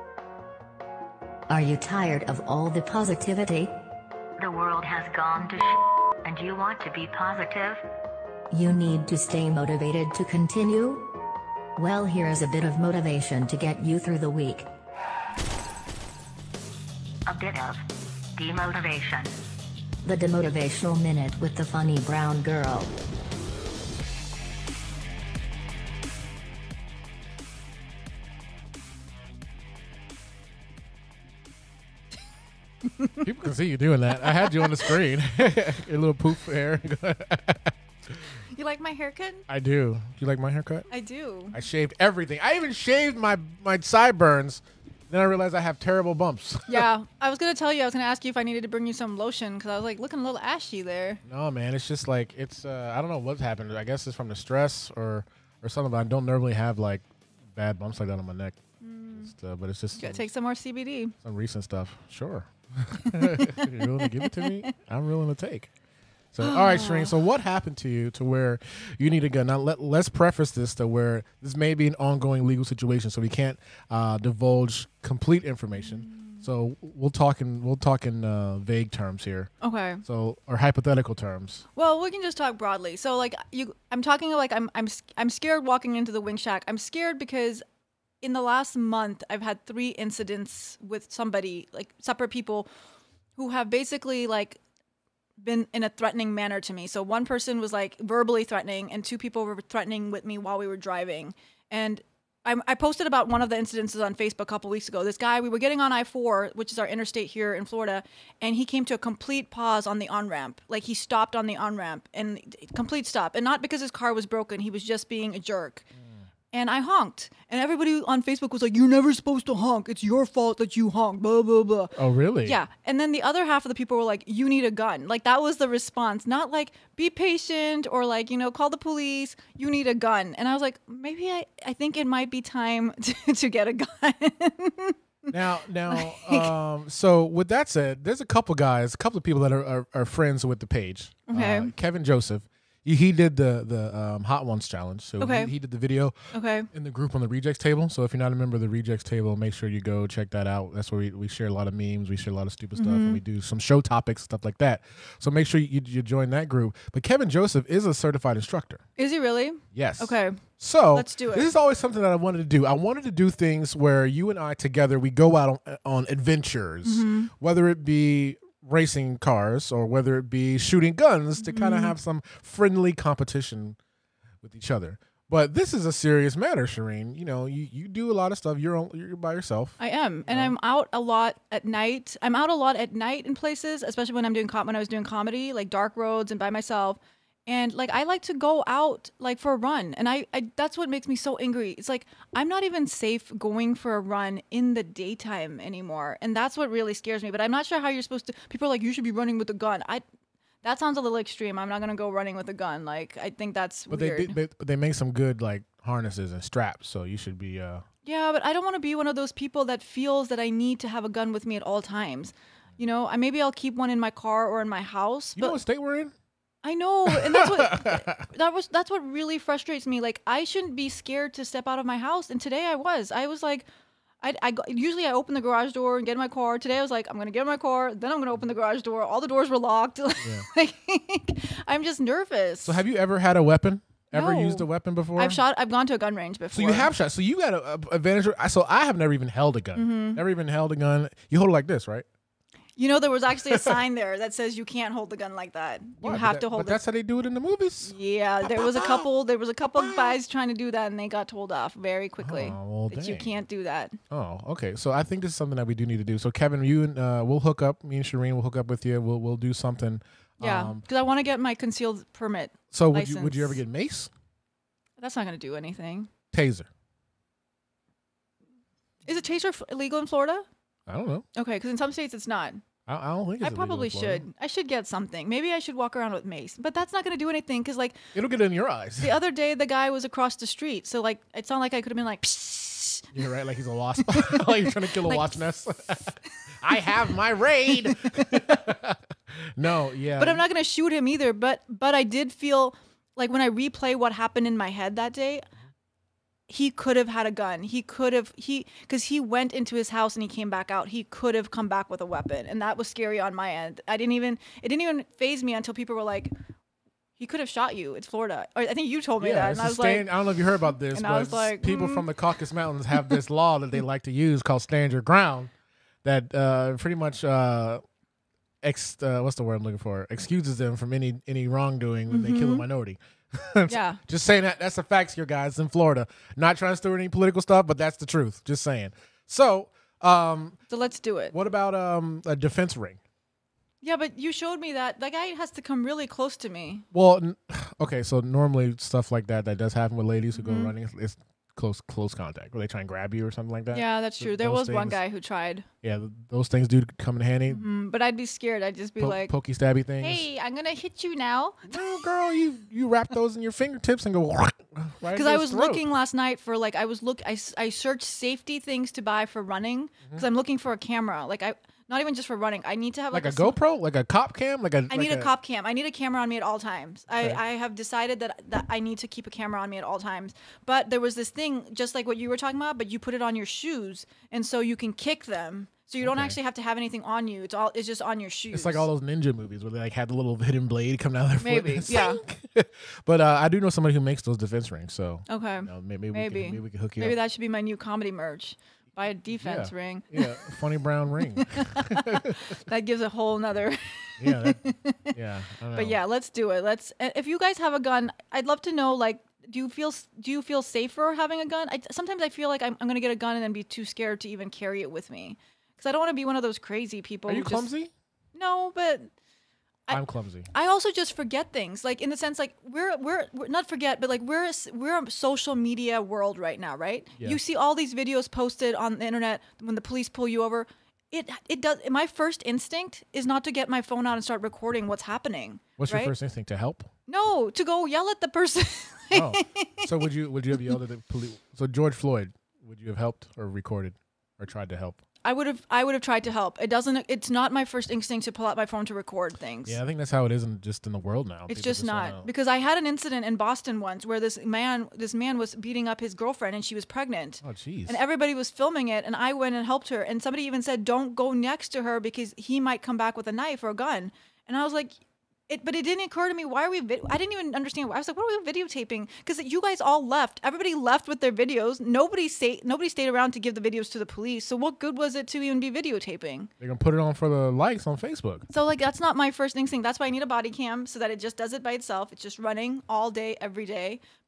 Are you tired of all the positivity? The world has gone to sh**, and you want to be positive? You need to stay motivated to continue? Well, here is a bit of motivation to get you through the week. A bit of demotivation. The Demotivational Minute with the funny brown girl. People can see you doing that. I had you on the screen. Your little poof hair. You like my haircut? I do. You like my haircut? I do. I shaved everything. I even shaved my my sideburns. Then I realized I have terrible bumps. Yeah, I was gonna tell you. I was gonna ask you if I needed to bring you some lotion because I was like looking a little ashy there. No, man. It's just like it's. Uh, I don't know what's happened. I guess it's from the stress or or something. But I don't normally have like bad bumps like that on my neck. Mm. It's, uh, but it's just Gotta some, take some more C B D. some recent stuff. Sure. You're willing to give it to me? I'm willing to take. So, all right, Shereen. So, what happened to you to where you need a gun? Now, let, let's preface this to where this may be an ongoing legal situation, so we can't uh, divulge complete information. So, we'll talk in we'll talk in uh, vague terms here. Okay. So, or hypothetical terms. Well, we can just talk broadly. So, like you, I'm talking like I'm I'm I'm scared walking into the wing shack. I'm scared because in the last month I've had three incidents with somebody, like separate people, who have basically like been in a threatening manner to me. So one person was like verbally threatening, and two people were threatening with me while we were driving. And I, I posted about one of the incidences on Facebook a couple weeks ago. This guy, we were getting on I four, which is our interstate here in Florida, and he came to a complete pause on the on-ramp. Like he stopped on the on-ramp and complete stop. And not because his car was broken, he was just being a jerk. And I honked. And everybody on Facebook was like, you're never supposed to honk. It's your fault that you honked, blah, blah, blah. Oh, really? Yeah. And then the other half of the people were like, you need a gun. Like, that was the response. Not like, be patient or like, you know, call the police. You need a gun. And I was like, maybe I, I think it might be time to, to get a gun. Now, now, um, so with that said, there's a couple guys, a couple of people that are, are, are friends with the page. Okay. Uh, Kevin Joseph. He, he did the the um, Hot Ones challenge. So Okay. he, he did the video Okay. in the group on the Rejects table. So if you're not a member of the Rejects table, make sure you go check that out. That's where we, we share a lot of memes. We share a lot of stupid stuff. Mhm. And we do some show topics, stuff like that. So make sure you, you join that group. But Kevin Joseph is a certified instructor. Is he really? Yes. Okay. So Let's do it. This is always something that I wanted to do. I wanted to do things where you and I together, we go out on, on adventures, Mhm. whether it be racing cars or whether it be shooting guns to kind of Mhm. have some friendly competition with each other. But this is a serious matter, Shereen. You know, you, you do a lot of stuff. You're on, you're by yourself. I am, and I'm out a lot at night. I'm out a lot at night in places, especially when I'm doing com- when I was doing comedy, like dark roads and by myself. And like I like to go out like for a run, and I, I that's what makes me so angry. It's like I'm not even safe going for a run in the daytime anymore, and that's what really scares me. But I'm not sure how you're supposed to. People are like, you should be running with a gun. I. That sounds a little extreme. I'm not gonna go running with a gun. Like I think that's but weird. But they, they they make some good like harnesses and straps, so you should be. Uh... Yeah, but I don't want to be one of those people that feels that I need to have a gun with me at all times. You know, I maybe I'll keep one in my car or in my house. You but know what state we're in? I know, and that's what that was. That's what really frustrates me. Like I shouldn't be scared to step out of my house, and today I was. I was like. I, I usually I open the garage door and get in my car. Today I was like, I'm gonna get in my car, then I'm gonna open the garage door. All the doors were locked. Yeah. Like, I'm just nervous. So have you ever had a weapon? Ever No. used a weapon before? I've shot. I've gone to a gun range before. So you have shot. So you got a, a advantage. So I have never even held a gun. Mhm. Never even held a gun. You hold it like this, right? You know, there was actually a sign there that says you can't hold the gun like that. You Why? But have that- to hold But it. that's how they do it in the movies. Yeah, there was a couple. There was a couple of guys trying to do that, and they got told off very quickly. Oh, well, that you dang. can't do that. Oh, okay. So I think this is something that we do need to do. So Kevin, you and uh, we'll hook up. Me and Shereen will hook up with you. We'll we'll do something. Yeah, Um, because I want to get my concealed permit. so would license. you would you ever get mace? That's not going to do anything. Taser? Is a taser f- illegal in Florida? I don't know. Okay, because in some states it's not. I, I don't think it's I illegal probably in Florida. should. I should get something. Maybe I should walk around with mace, but that's not going to do anything because, like, It'll get in your eyes. the other day the guy was across the street, so like it's not like I could have been like, Psst. You're right. Like he's a wasp. Like you're trying to kill a Like- wasp nest. I have my raid. No, yeah. But I'm not going to shoot him either. But but I did feel like when I replay what happened in my head that day, he could have had a gun. He could have he because he went into his house and he came back out. He could have come back with a weapon, and that was scary on my end. I didn't even it didn't even faze me until people were like, he could have shot you. It's Florida. Or I think you told me Yeah, that, it's and I a was stand, like, I don't know if you heard about this, and but I was like, people mm. from the Caucasus Mountains have this law that they like to use called stand your ground that uh, pretty much uh, ex, uh, what's the word I'm looking for? Excuses them from any any wrongdoing when they kill a Mhm. minority. Yeah. Just saying that. That's the facts here, guys, in Florida. Not trying to stir any political stuff, but that's the truth. Just saying. So, um, so let's do it. what about um, a defense ring? Yeah, but you showed me that that guy has to come really close to me. Well, n- okay, so normally stuff like that that does happen with ladies who Mhm. go running is close close contact, where they try and grab you or something like that. Yeah, that's Th- true. There those was one things- guy who tried. Yeah, th- those things do come in handy. Mm, but I'd be scared. I'd just be Po- like, pokey stabby things. hey, I'm going to hit you now. No, girl, you you wrap those in your fingertips and go right. Because I was looking last night for like, I was look, I, s- I searched safety things to buy for running because I'm looking for a camera. Like I, not even just for running. I need to have like, like, a sm- GoPro, like a cop cam, like a. I need a cop cam. I need a camera on me at all times. Okay. I, I have decided that that I need to keep a camera on me at all times. But there was this thing, just like what you were talking about, but you put it on your shoes, and so you can kick them. So you don't Okay. actually have to have anything on you. It's all it's just on your shoes. It's like all those ninja movies where they like had the little hidden blade come down their foot. Maybe, yeah. But uh, I do know somebody who makes those defense rings, so Okay. you know, may- maybe, Maybe. We can, maybe we can hook you Maybe up. that should be my new comedy merch. Buy a defense Yeah. ring. Yeah, funny brown ring. That gives a whole nother. Yeah, that, yeah. I don't But know. yeah, let's do it. Let's. and If you guys have a gun, I'd love to know. Like, do you feel do you feel safer having a gun? I, sometimes I feel like I'm, I'm gonna get a gun and then be too scared to even carry it with me because I don't want to be one of those crazy people. Are who you just- clumsy? No, but I- I'm clumsy. I also just forget things. Like in the sense, like we're we're, we're not forget, but like we're a, s- we're a social media world right now, right? Yeah. You see all these videos posted on the internet when the police pull you over. It it does. My first instinct is not to get my phone out and start recording what's happening. What's right? your first instinct to help? No, to go yell at the person. Oh, so would you would you have yelled at the police? So George Floyd, would you have helped or recorded or tried to help? I would have I would have tried to help. It doesn't. It's not my first instinct to pull out my phone to record things. Yeah, I think that's how it is in just in the world now. It's People just wanna- not because I had an incident in Boston once where this man this man was beating up his girlfriend and she was pregnant. Oh, jeez. And everybody was filming it and I went and helped her and somebody even said don't go next to her because he might come back with a knife or a gun. And I was like it but it didn't occur to me why are we vid- I didn't even understand. I was like what are we videotaping? Cuz you guys all left. Everybody left with their videos. Nobody say nobody stayed around to give the videos to the police. So what good was it to even be videotaping? They're gonna put it on for the likes on Facebook. So like that's not my first instinct. That's why I need a body cam so that it just does it by itself. It's just running all day, every day.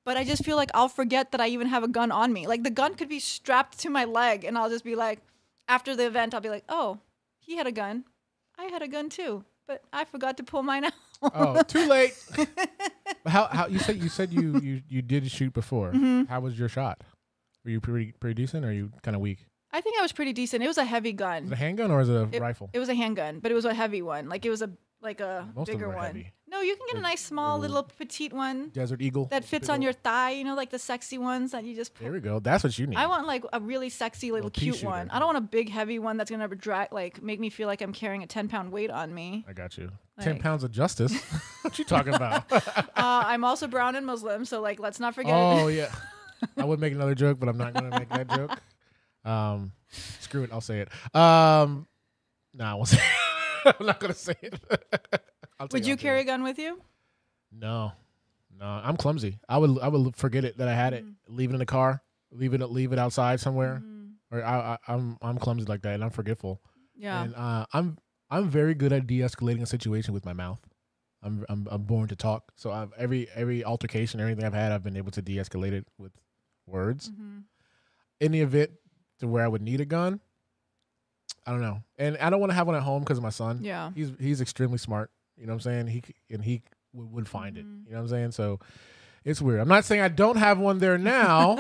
but I just feel like I'll forget that I even have a gun on me. Like the gun could be strapped to my leg, and I'll just be like, after the event, I'll be like, oh, he had a gun. I had a gun too, but I forgot to pull mine out. Oh, too late. how how you said you said you you you did shoot before? Mm-hmm. How was your shot? Were you pretty pretty decent, or are you kind of weak? I think I was pretty decent. It was a heavy gun. Is it a handgun or is it a it, rifle? It was a handgun, but it was a heavy one. Like it was a like a Most bigger of them are one. heavy. No, you can get a nice small little petite one Desert Eagle that fits Big on old- your thigh. You know, like the sexy ones that you just. There we go. That's what you need. I want like a really sexy little, Little pea cute shooter. one. I don't want a big heavy one that's gonna drag like make me feel like I'm carrying a ten pound weight on me. I got you. Ten Like- pounds of justice. What you talking about? uh, I'm also brown and Muslim, so like let's not forget. Oh yeah. I would make another joke, but I'm not gonna make that joke. Um, screw it. I'll say it. Um, nah, I won't say it. I'm not gonna say it. I'll tell Would you off carry air. a gun with you? No, no. I'm clumsy. I would. I would forget it that I had it. Leave it in the car. Leave it. Leave it outside somewhere. Or I, I, I'm. I'm clumsy like that, and I'm forgetful. Yeah. And uh, I'm. I'm very good at de-escalating a situation with my mouth. I'm. I'm. I'm born to talk. So I've every every altercation, everything I've had, I've been able to de-escalate it with words. Mm-hmm. In the event to where I would need a gun, I don't know, and I don't want to have one at home because of my son. Yeah. he's he's extremely smart. You know what I'm saying? He c- and he would, would find Mm-hmm. it. You know what I'm saying? So it's weird. I'm not saying I don't have one there now.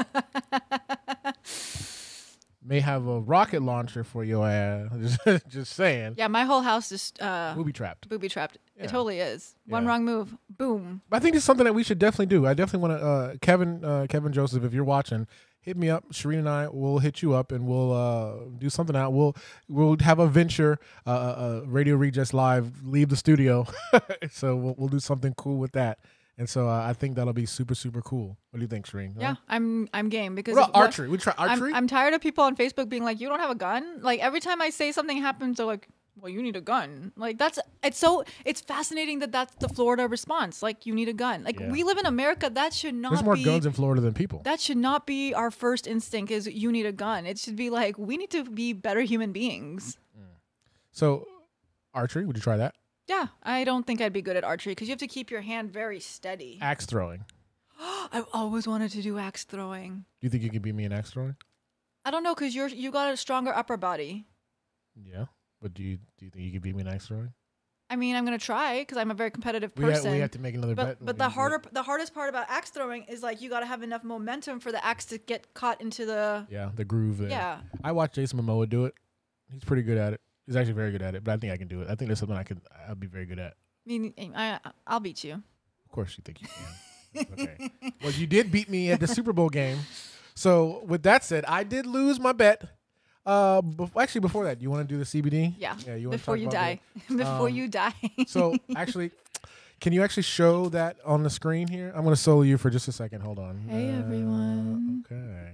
May have a rocket launcher for your ass. Just, just saying. Yeah, my whole house is uh, Booby trapped. Booby trapped. Yeah. It totally is. One Yeah. wrong move, boom. But I think it's something that we should definitely do. I definitely want to, uh, Kevin, uh, Kevin Joseph, if you're watching, hit me up. Shereen and I will hit you up, and we'll uh, do something out. We'll we'll have a venture, uh, uh, Radio Rejects Live, leave the studio. So we'll we'll do something cool with that. And so uh, I think that'll be super super cool. What do you think, Shereen? Yeah, I'm I'm game because What about if- archery? We try I'm- archery? I'm, tired of people on Facebook being like, "You don't have a gun." Like every time I say something happens, they're like, "Well, you need a gun." Like that's it's so it's fascinating that that's the Florida response. Like you need a gun. Like Yeah. we live in America. That should not There's more be. guns in Florida than people. That should not be our first instinct. Is you need a gun. It should be like we need to be better human beings. So archery, would you try that? Yeah, I don't think I'd be good at archery because you have to keep your hand very steady. Axe throwing. I've always wanted to do axe throwing. Do you think you could beat me in axe throwing? I don't know because you're you got a stronger upper body. Yeah. But do you do you think you could beat me in axe throwing? I mean, I'm gonna try because I'm a very competitive We ha- person. we have to make another but, bet when But we the do it. harder, the hardest part about axe throwing is like you gotta have enough momentum for the axe to get caught into the. Yeah, the groove there. Yeah. I watched Jason Momoa do it. He's pretty good at it. He's actually very good at it, but I think I can do it. I think there's something I could I'll be very good at. I mean, I, I'll beat you. Of course you think you can. Okay. Well, you did beat me at the Super Bowl game. So with that said, I did lose my bet. Uh, bef- actually, before that, you want to do the C B D? Yeah. Yeah. You want Before to you talk die. about that? Before Um, you die. So actually, can you actually show that on the screen here? I'm going to solo you for just a second. Hold on. Hey Uh, everyone. Okay.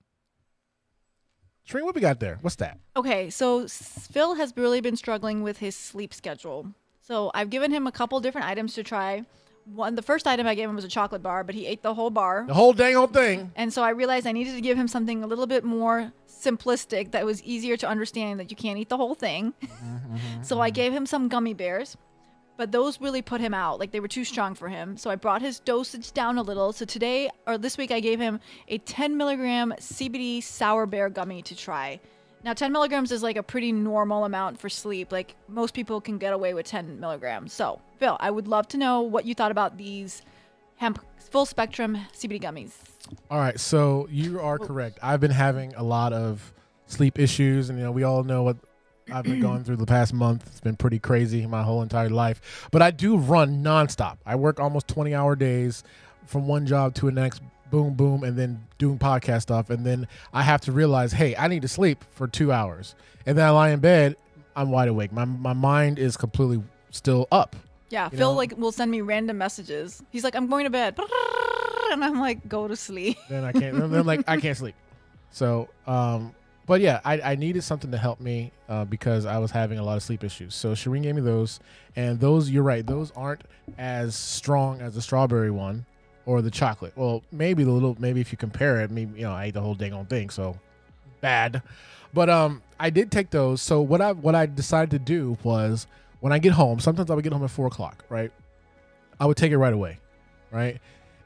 Shereen, what we got there? What's that? Okay, so S- Phil has really been struggling with his sleep schedule. So I've given him a couple different items to try. One, the first item I gave him was a chocolate bar, but he ate the whole bar. The whole dang old thing. And so I realized I needed to give him something a little bit more simplistic that was easier to understand that you can't eat the whole thing. So I gave him some gummy bears, but those really put him out. Like they were too strong for him. So I brought his dosage down a little. So today or this week I gave him a ten milligram C B D sour bear gummy to try. Now ten milligrams is like a pretty normal amount for sleep. Like most people can get away with ten milligrams. So Phil, I would love to know what you thought about these hemp full spectrum C B D gummies. All right, so you are correct. I've been having a lot of sleep issues, and you know we all know what I've been going through the past month. It's been pretty crazy my whole entire life. But I do run nonstop. I work almost twenty hour days from one job to the next, boom, boom, and then doing podcast stuff. And then I have to realize, hey, I need to sleep for two hours. And then I lie in bed, I'm wide awake. My my mind is completely still up. Yeah, You Phil know? like will send me random messages. He's like, "I'm going to bed," and I'm like, "Go to sleep." Then I can't. Then I'm like I can't sleep. So, um, but yeah, I, I needed something to help me uh, because I was having a lot of sleep issues. So Shereen gave me those, and those you're right. Those aren't as strong as the strawberry one or the chocolate. Well, maybe the little. Maybe if you compare it, maybe you know I ate the whole dang on thing. So bad. But um, I did take those. So what I what I decided to do was when I get home. Sometimes I would get home at four o'clock. Right. I would take it right away. Right.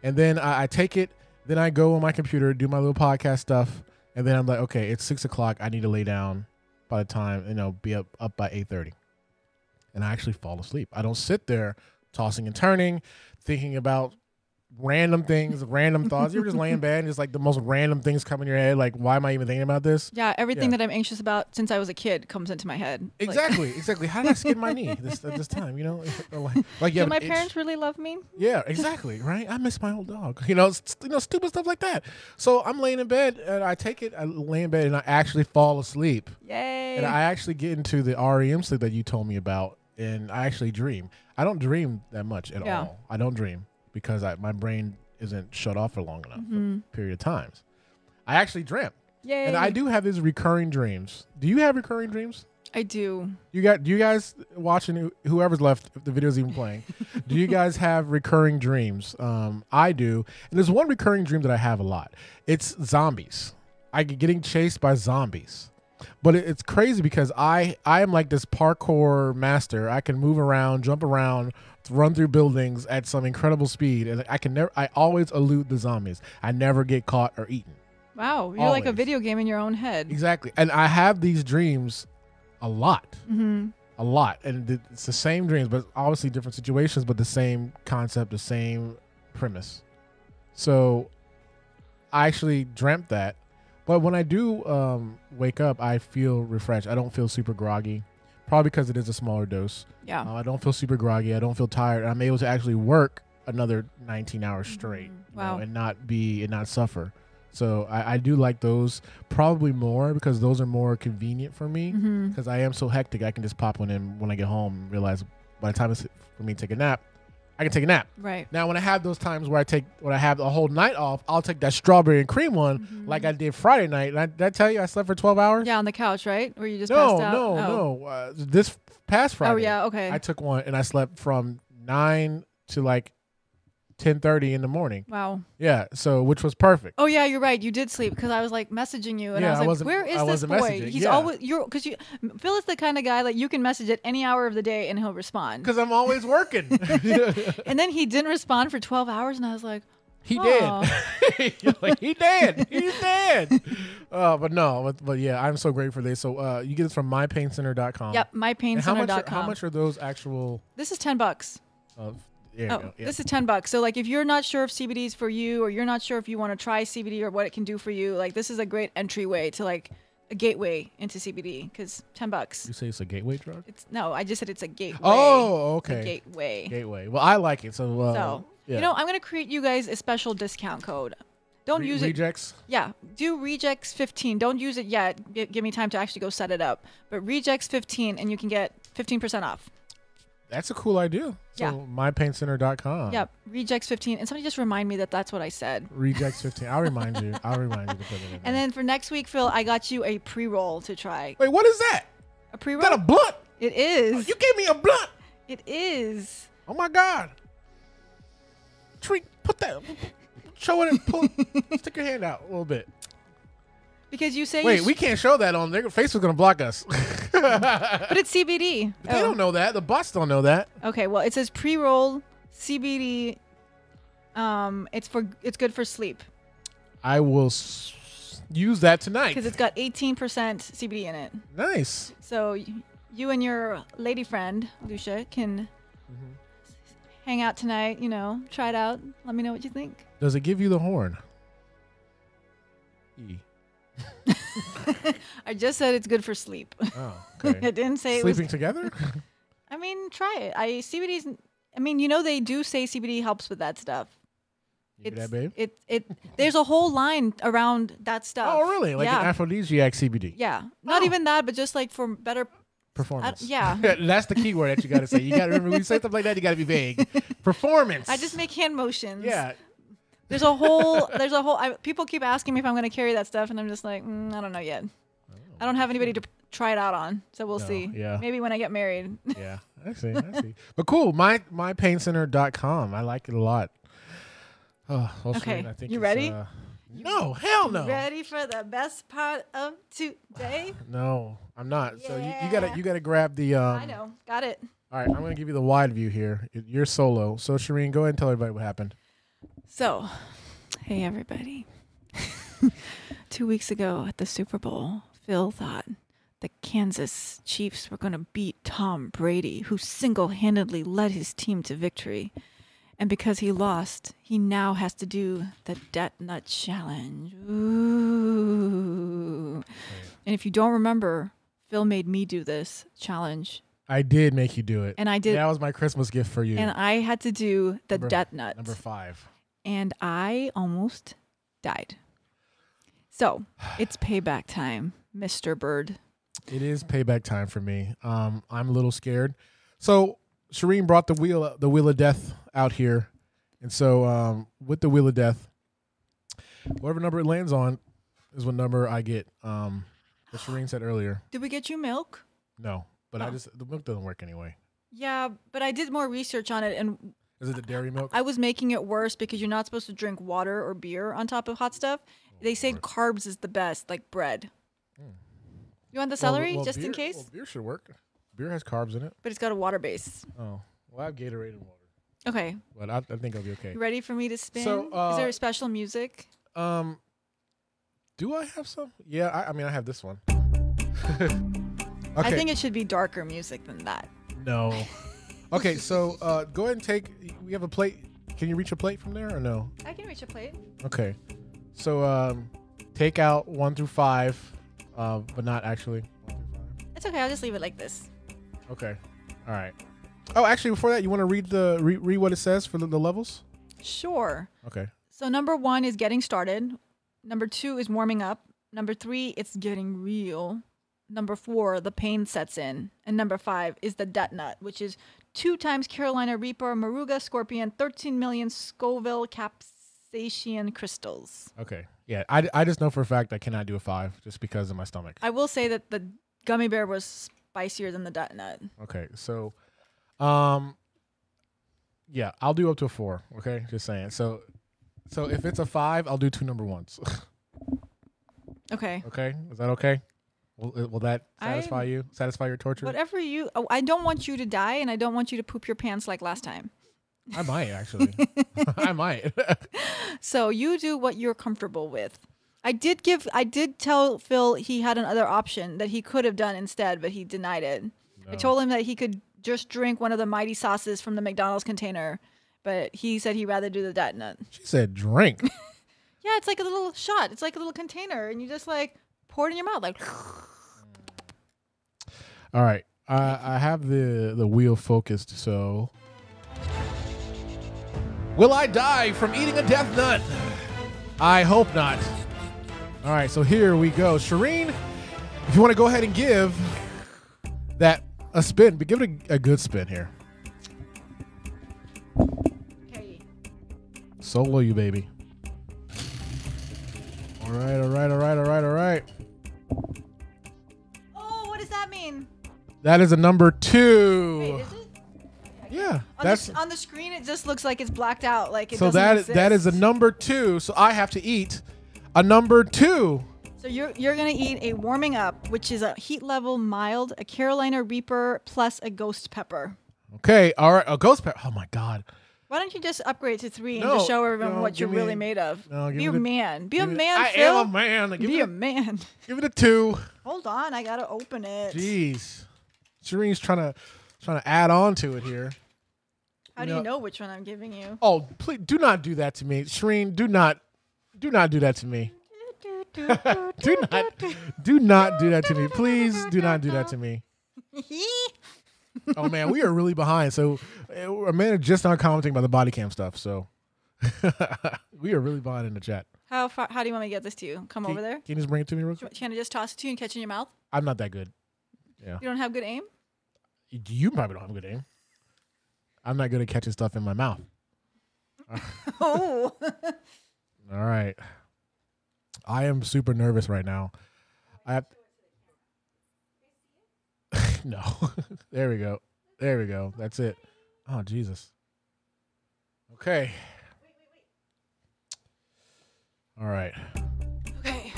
And then I, I take it. Then I go on my computer, do my little podcast stuff, and then I'm like, okay, it's six o'clock. I need to lay down by the time, you know, be up, up by eight thirty. And I actually fall asleep. I don't sit there tossing and turning, thinking about random things, random thoughts. You ever just lay in bed and just like the most random things come in your head? Like, why am I even thinking about this? Yeah, everything Yeah. that I'm anxious about since I was a kid comes into my head. Like- Exactly, exactly. How did I skin my knee this at this time? You know, like, like you Do have my an itch. parents really love me? Yeah, exactly. Right. I miss my old dog. You know, s- you know, stupid stuff like that. So I'm laying in bed and I take it. I lay in bed and I actually fall asleep. Yay! And I actually get into the R E M sleep that you told me about, and I actually dream. I don't dream that much at Yeah. all. I don't dream because I, my brain isn't shut off for long enough Mhm. for a period of times. I actually dreamt. Yay! And I do have these recurring dreams. Do you have recurring dreams? I do. You got? Do you guys watching? Whoever's left, if the video's even playing, do you guys have recurring dreams? Um, I do, and there's one recurring dream that I have a lot. It's zombies. I get getting chased by zombies, but it, it's crazy because I I am like this parkour master. I can move around, jump around, run through buildings at some incredible speed, and I can never. I always elude the zombies. I never get caught or eaten. Wow, you're like a Always. video game in your own head. Exactly, and I have these dreams a lot. Mm-hmm. A lot, and th- it's the same dreams, but obviously different situations, but the same concept, the same premise. So I actually dreamt that, but when I do um, wake up, I feel refreshed. I don't feel super groggy, probably because it is a smaller dose. Yeah. Uh, I don't feel super groggy. I don't feel tired. I'm able to actually work another nineteen hours straight, you Wow. know, and not be and not suffer. So I, I do like those probably more because those are more convenient for me Mhm. because I am so hectic. I can just pop one in when I get home and realize by the time it's for me to take a nap, I can take a nap. Right. Now, when I have those times where I take, when I have a whole night off, I'll take that strawberry and cream one Mm-hmm. like I did Friday night. And I, did I tell you I slept for twelve hours? Yeah, on the couch, right? Where you just No, passed out? no, Oh. no. Uh, this past Friday. Oh, yeah, okay. I took one and I slept from nine to like ten thirty in the morning. Wow. Yeah, so which was perfect. Oh yeah, you're right. You did sleep because I was like messaging you, and Yeah, I was I like, wasn't- "Where is I this wasn't boy? messaging, He's yeah. always you're because you Phil is the kind of guy like you can message at any hour of the day and he'll respond. Because I'm always working. And then he didn't respond for twelve hours, and I was like, He "Aw." did. Like he did. He's dead. Uh, but no, but, but yeah, I'm so grateful for this. So uh, you get this from my pain center dot com. Yep, my pain And how center much? dot Are, com. how much are those actual? This is ten bucks. Uh, there you Oh, go. Yeah. this is ten bucks. So like if you're not sure if C B D is for you or you're not sure if you want to try C B D or what it can do for you, like this is a great entryway to like a gateway into C B D because ten bucks. You say it's a gateway drug? It's no, I just said it's a gateway. Oh, It's a okay. gateway. Gateway. Well, I like it. So, uh, So, yeah. you know, I'm going to create you guys a special discount code. Don't Re- use rejects? it. Yeah. Do rejects fifteen. Don't use it yet. G- give me time to actually go set it up. But rejects fifteen and you can get fifteen percent off. That's a cool idea. So Yeah. my pain center dot com. Yep. Rejects fifteen. And somebody just remind me that that's what I said. Rejects fifteen. I'll remind you. I'll remind you to put it in. And then for next week, Phil, I got you a pre-roll to try. Wait, what is that? A pre-roll? Is that a blunt? It is. You gave me a blunt. It is. Oh my God. Treat. Put that. Show it and pull. Stick your hand out a little bit. Because you say Wait, you we can't show that on there. Facebook's gonna block us. But it's C B D. They don't know that. The bots don't know that. Okay, well, it says pre-roll C B D. Um, it's for it's good for sleep I will s- use that tonight. because it's got eighteen percent C B D in it. Nice. So y- you and your lady friend Lucia can Mm-hmm. hang out tonight. You know, try it out. Let me know what you think. Does it give you the horn? E. I just said it's good for sleep. Oh, okay. I didn't say it Sleeping was. together? I mean, try it. I C B D's. I mean, you know, they do say C B D helps with that stuff. You hear It's, that, babe? It it there's a whole line around that stuff. Oh, really? Like yeah. an aphrodisiac C B D? Yeah, not even that, but just like for better Performance. I- yeah. That's the key word that you got to say. You got to remember when you say stuff like that, you got to be vague. Performance. I just make hand motions. Yeah. There's a whole. There's a whole. I, people keep asking me if I'm going to carry that stuff, and I'm just like, mm, I don't know yet. I don't have anybody to p- try it out on, so we'll No, see. yeah. Maybe when I get married. Yeah, I see. I see. But cool. My my pain center dot com. I like it a lot. Oh, well, Okay, Shereen, I think you it's, ready? Uh, no, hell no. Ready for the best part of today? No, I'm not. So you, you gotta you gotta grab the. Um, I know. Got it. All right, I'm gonna give you the wide view here. You're solo. So Shereen, go ahead and tell everybody what happened. So, hey everybody. Two weeks ago at the Super Bowl, Phil thought the Kansas Chiefs were going to beat Tom Brady, who single-handedly led his team to victory. And because he lost, he now has to do the Debt Nut Challenge. Ooh. And if you don't remember, Phil made me do this challenge. I did make you do it. And I did. That was my Christmas gift for you. And I had to do the number, Debt Nut. Number five. And I almost died. So, it's payback time, Mister Bird. It is payback time for me. Um, I'm a little scared. So, Shereen brought the wheel, the wheel of death out here, and so um, with the wheel of death, whatever number it lands on is what number I get. Um, as Shereen said earlier. Did we get you milk? No, but Oh. I just the milk doesn't work anyway. Yeah, but I did more research on it, and Is it the dairy milk? I was making it worse because you're not supposed to drink water or beer on top of hot stuff. They say carbs is the best, like bread. You want the celery, Well, well, just beer, in case? Well, beer should work. Beer has carbs in it. But it's got a water base. Oh, well, I have Gatorade and water. Okay. But I, I think I'll be okay. You ready for me to spin? So, uh, is there a special music? Um, do I have some? Yeah, I, I mean, I have this one. Okay. I think it should be darker music than that. No. Okay, so uh, go ahead and take. We have a plate. Can you reach a plate from there or no? I can reach a plate. Okay. So um, take out one through five, uh, but not actually. It's okay. I'll just leave it like this. Okay. All right. Oh, actually, before that, you want to read the re- read what it says for the, the levels? Sure. Okay. So number one is getting started. Number two is warming up. Number three, it's getting real. Number four, the pain sets in. And number five is the debt nut, which is two times Carolina Reaper, Maruga Scorpion, thirteen million Scoville Capsaicin crystals. Okay. Yeah, I, I just know for a fact I cannot do a five just because of my stomach. I will say that the gummy bear was spicier than the debt nut. Okay, so, um, yeah, I'll do up to a four. Okay, just saying. So, so if it's a five, I'll do two number ones. Okay. Okay, is that okay? Will, will that satisfy I- you? Satisfy your torture? Whatever you, oh, I don't want you to die, and I don't want you to poop your pants like last time. I might actually. I might. So you do what you're comfortable with. I did give, I did tell Phil he had another option that he could have done instead, but he denied it. I No. told him that he could just drink one of the mighty sauces from the McDonald's container, but he said he'd rather do the debt nut. She said drink. Yeah, it's like a little shot. It's like a little container, and you just like pour it in your mouth, like. All right, I I have the the wheel focused. So, will I die from eating a death nut? I hope not. All right, so here we go, Shereen. If you want to go ahead and give that a spin, but give it a, a good spin here. Okay. Solo you, baby. All right, all right, all right, all right, all right. Oh, what does that mean? That is a number two. Wait, is it? Yeah, On, that's the, on the screen, it just looks like it's blacked out. Like it so doesn't that exist. that is a number two. So I have to eat a number two. So you're you're gonna eat a warming up, which is a heat level mild, a Carolina Reaper plus a ghost pepper. Okay, all right. A ghost pepper. Oh my god. Why don't you just upgrade to three and No, just show everyone no, what you're give me- really made of? no, give Be a me the- man. Be a give me the- man, I am Phil. a man. Give Be me a the- man. Give it a two. Hold on, I gotta open it. Jeez, Shereen's trying to trying to add on to it here. How You do know- you know which one I'm giving you? Oh, please do not do that to me, Shereen. Do not, do not do that to me. do not, do not do that to me. Please do not do that to me. Oh man, we are really behind. So uh, Amanda just not commenting about the body cam stuff. So we are really behind in the chat. How far? How do you want me to get this to you? Come Can, over there. can you just bring it to me real quick? Can I just toss it to you and catch it in your mouth? I'm not that good. Yeah, You don't have good aim. you probably don't have good aim. I'm not good at catching stuff in my mouth. Oh. All right. I am super nervous right now. I have no. There we go. There we go. That's it. Oh, Jesus. Okay. All right. Okay.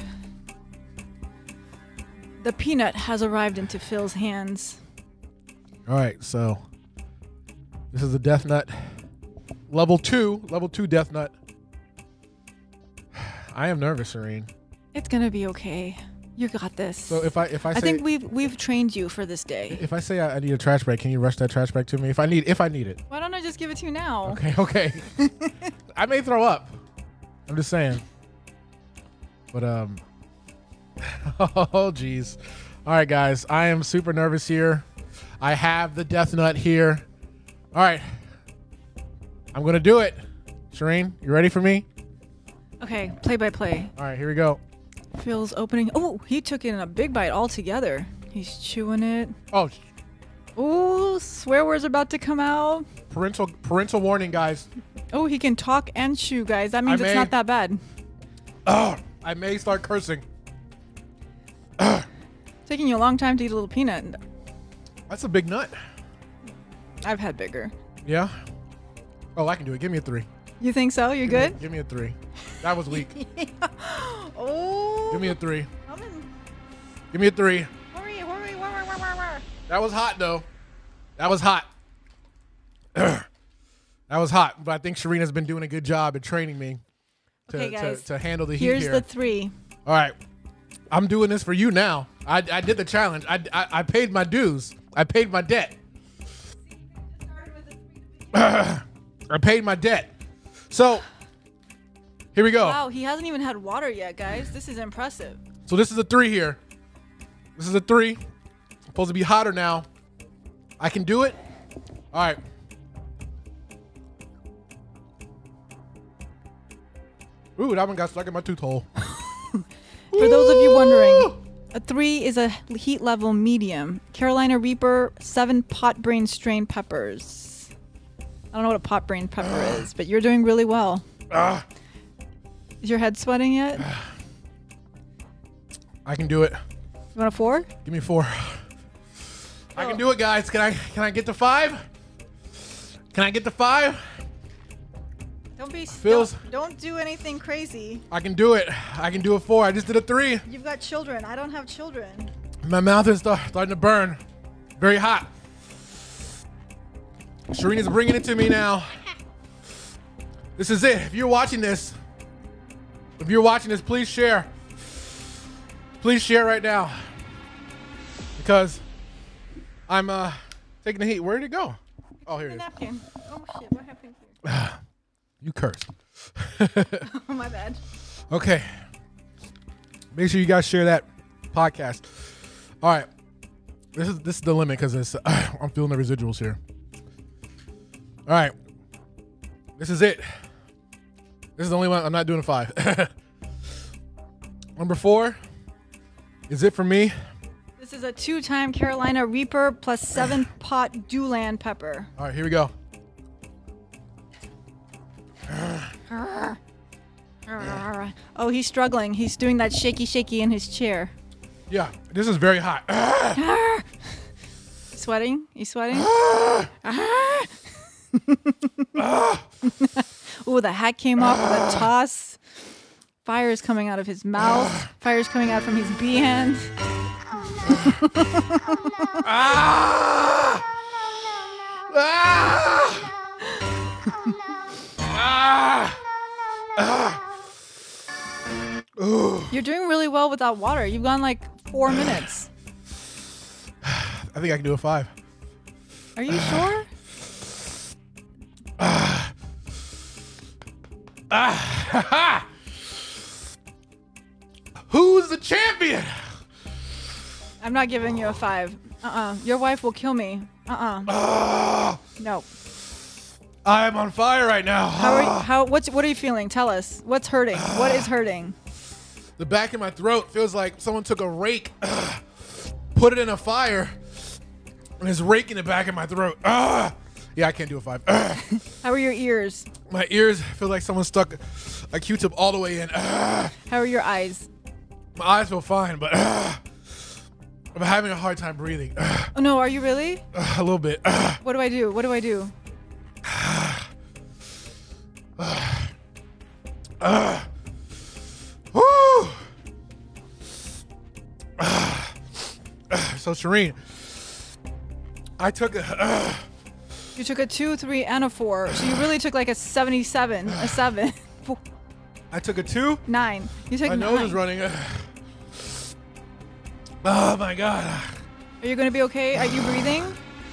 The peanut has arrived into Phil's hands. All right. So this is the death nut. Level two. Level two death nut. I am nervous, Shereen. It's gonna be okay. You got this. So if I if I say, I think we've we've trained you for this day. If I say I, I need a trash bag, can you rush that trash bag to me? If I need if I need it. Why don't I just give it to you now? Okay, okay. I may throw up. I'm just saying. But um oh geez. All right, guys. I am super nervous here. I have the death nut here. All right. I'm gonna do it. Shereen, you ready for me? Okay, play by play. All right, here we go. Phil's opening. Oh, he took in a big bite altogether. He's chewing it. Oh. Oh, swear words are about to come out. Parental parental warning, guys. Oh, he can talk and chew, guys. That means I it's may, not that bad. Oh, I may start cursing. Taking you a long time to eat a little peanut. That's a big nut. I've had bigger. Yeah? Oh, I can do it. Give me a three. You think so? You're give good? Me, give me a three. That was weak. Oh. Give me a three. I'm in. Give me a three. Hurry, hurry, hurry, hurry, hurry. That was hot, though. That was hot. That was hot. But I think Shereen has been doing a good job at training me to, okay, guys. to, to handle the heat Here's here. the three. All right. I'm doing this for you now. I, I did the challenge. I, I, I paid my dues. I paid my debt. I paid my debt. So, here we go. Wow, he hasn't even had water yet, guys. This is impressive. So this is a three here. This is a three. Supposed to be hotter now. I can do it. All right. Ooh, that one got stuck in my tooth hole. For those of you wondering, a three is a heat level medium. Carolina Reaper, seven pot brain strain peppers. I don't know what a pot brain pepper is, but you're doing really well. Uh, is your head sweating yet? I can do it. You want a four? Give me four. Oh. I can do it, guys. Can I can I get to five? Can I get to five? Don't be Feels, don't, don't do anything crazy. I can do it. I can do a four. I just did a three. You've got children. I don't have children. My mouth is start, starting to burn. Very hot. Shereen is bringing it to me now. This is it. If you're watching this, if you're watching this, please share. Please share right now. Because I'm uh, taking the heat. Where did it go? Oh, here it is. Napkin. Oh, shit. What happened here? You cursed. Oh, my bad. Okay. Make sure you guys share that podcast. All right. This is this is the limit because it's uh, I'm feeling the residuals here. All right. This is it. This is the only one. I'm not doing a five. Number four is it for me. This is a two-time Carolina Reaper plus seven pot Doolan pepper. All right, here we go. Oh, he's struggling. He's doing that shaky shaky in his chair. Yeah, this is very hot. Sweating? You sweating? Ooh, the hat came off with a toss. Fire is coming out of his mouth. Fire is coming out from his bee hand. Ah! Ah! Ah! Ah! You're doing really well without water. You've gone like four minutes. I think I can do a five. Are you sure? Ah! Ah! Who's the champion? I'm not giving you a five. Uh-uh. Your wife will kill me. Uh-uh. Ah! No. I'm on fire right now. How are you, how what's what are you feeling? Tell us. What's hurting? What is hurting? The back of my throat feels like someone took a rake, uh, put it in a fire, and is raking the back of my throat. Uh, yeah, I can't do a five. Uh, how are your ears? My ears feel like someone stuck a Q-tip all the way in. Uh, how are your eyes? My eyes feel fine, but uh, I'm having a hard time breathing. Uh, oh no, are you really? Uh, a little bit. Uh, what do I do? What do I do? Uh, uh, woo! Uh, uh, so Shereen, I took a. Uh, you took a two, three, and a four. So you really took like a seventy-seven, a seven. I took a two. Nine. You took my nine. nose is running. Oh my God. Are you gonna be okay? Are you breathing?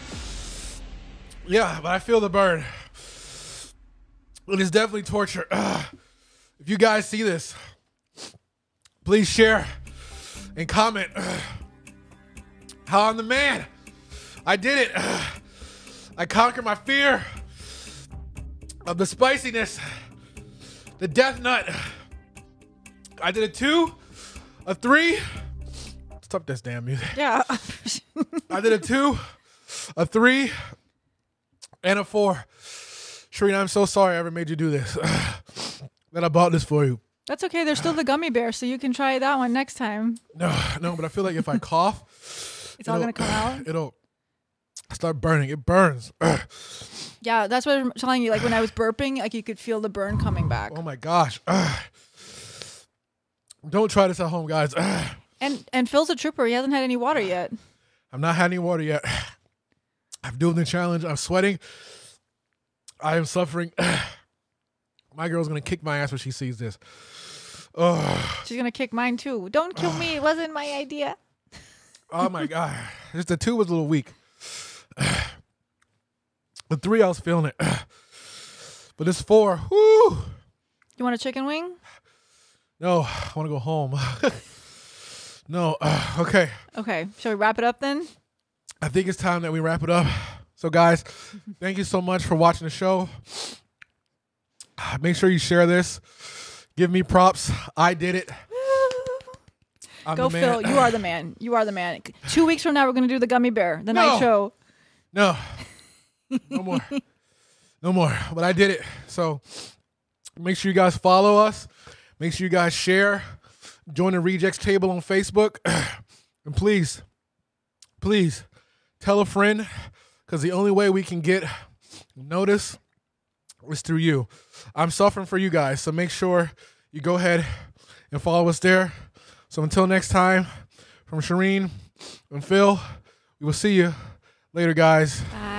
Yeah, but I feel the burn. It is definitely torture. If you guys see this, please share and comment how I'm the man. I did it. I conquered my fear of the spiciness, the death nut. I did a two, a three. Stop this damn music. Yeah. I did a two, a three, and a four. Shereen, I'm so sorry I ever made you do this. That I bought this for you. That's okay. There's still the gummy bear, so you can try that one next time. No, no, but I feel like if I cough, it's all gonna come out. It'll start burning. It burns. Yeah, that's what I'm telling you. Like when I was burping, like you could feel the burn coming back. Oh my gosh. Don't try this at home, guys. And and Phil's a trooper. He hasn't had any water yet. I've not had any water yet. I'm doing the challenge. I'm sweating. I am suffering. My girl's gonna kick my ass when she sees this. Oh. She's gonna kick mine too. Don't kill me. It wasn't my idea. Oh my God. Just the two was a little weak. The three, I was feeling it. But this four, whoo. You want a chicken wing? No, I want to go home. No, uh, okay. Okay, shall we wrap it up then? I think it's time that we wrap it up. So guys, thank you so much for watching the show. Make sure you share this. Give me props. I did it. I'm Go, the man. Phil. You are the man. You are the man. Two weeks from now, we're going to do the gummy bear, the No. night show. No. No more. No more. But I did it. So make sure you guys follow us. Make sure you guys share. Join the Rejects table on Facebook. And please, please tell a friend, because the only way we can get notice is through you. I'm suffering for you guys. So make sure you go ahead and follow us there. So until next time, from Shereen and Phil, we will see you later, guys. Bye.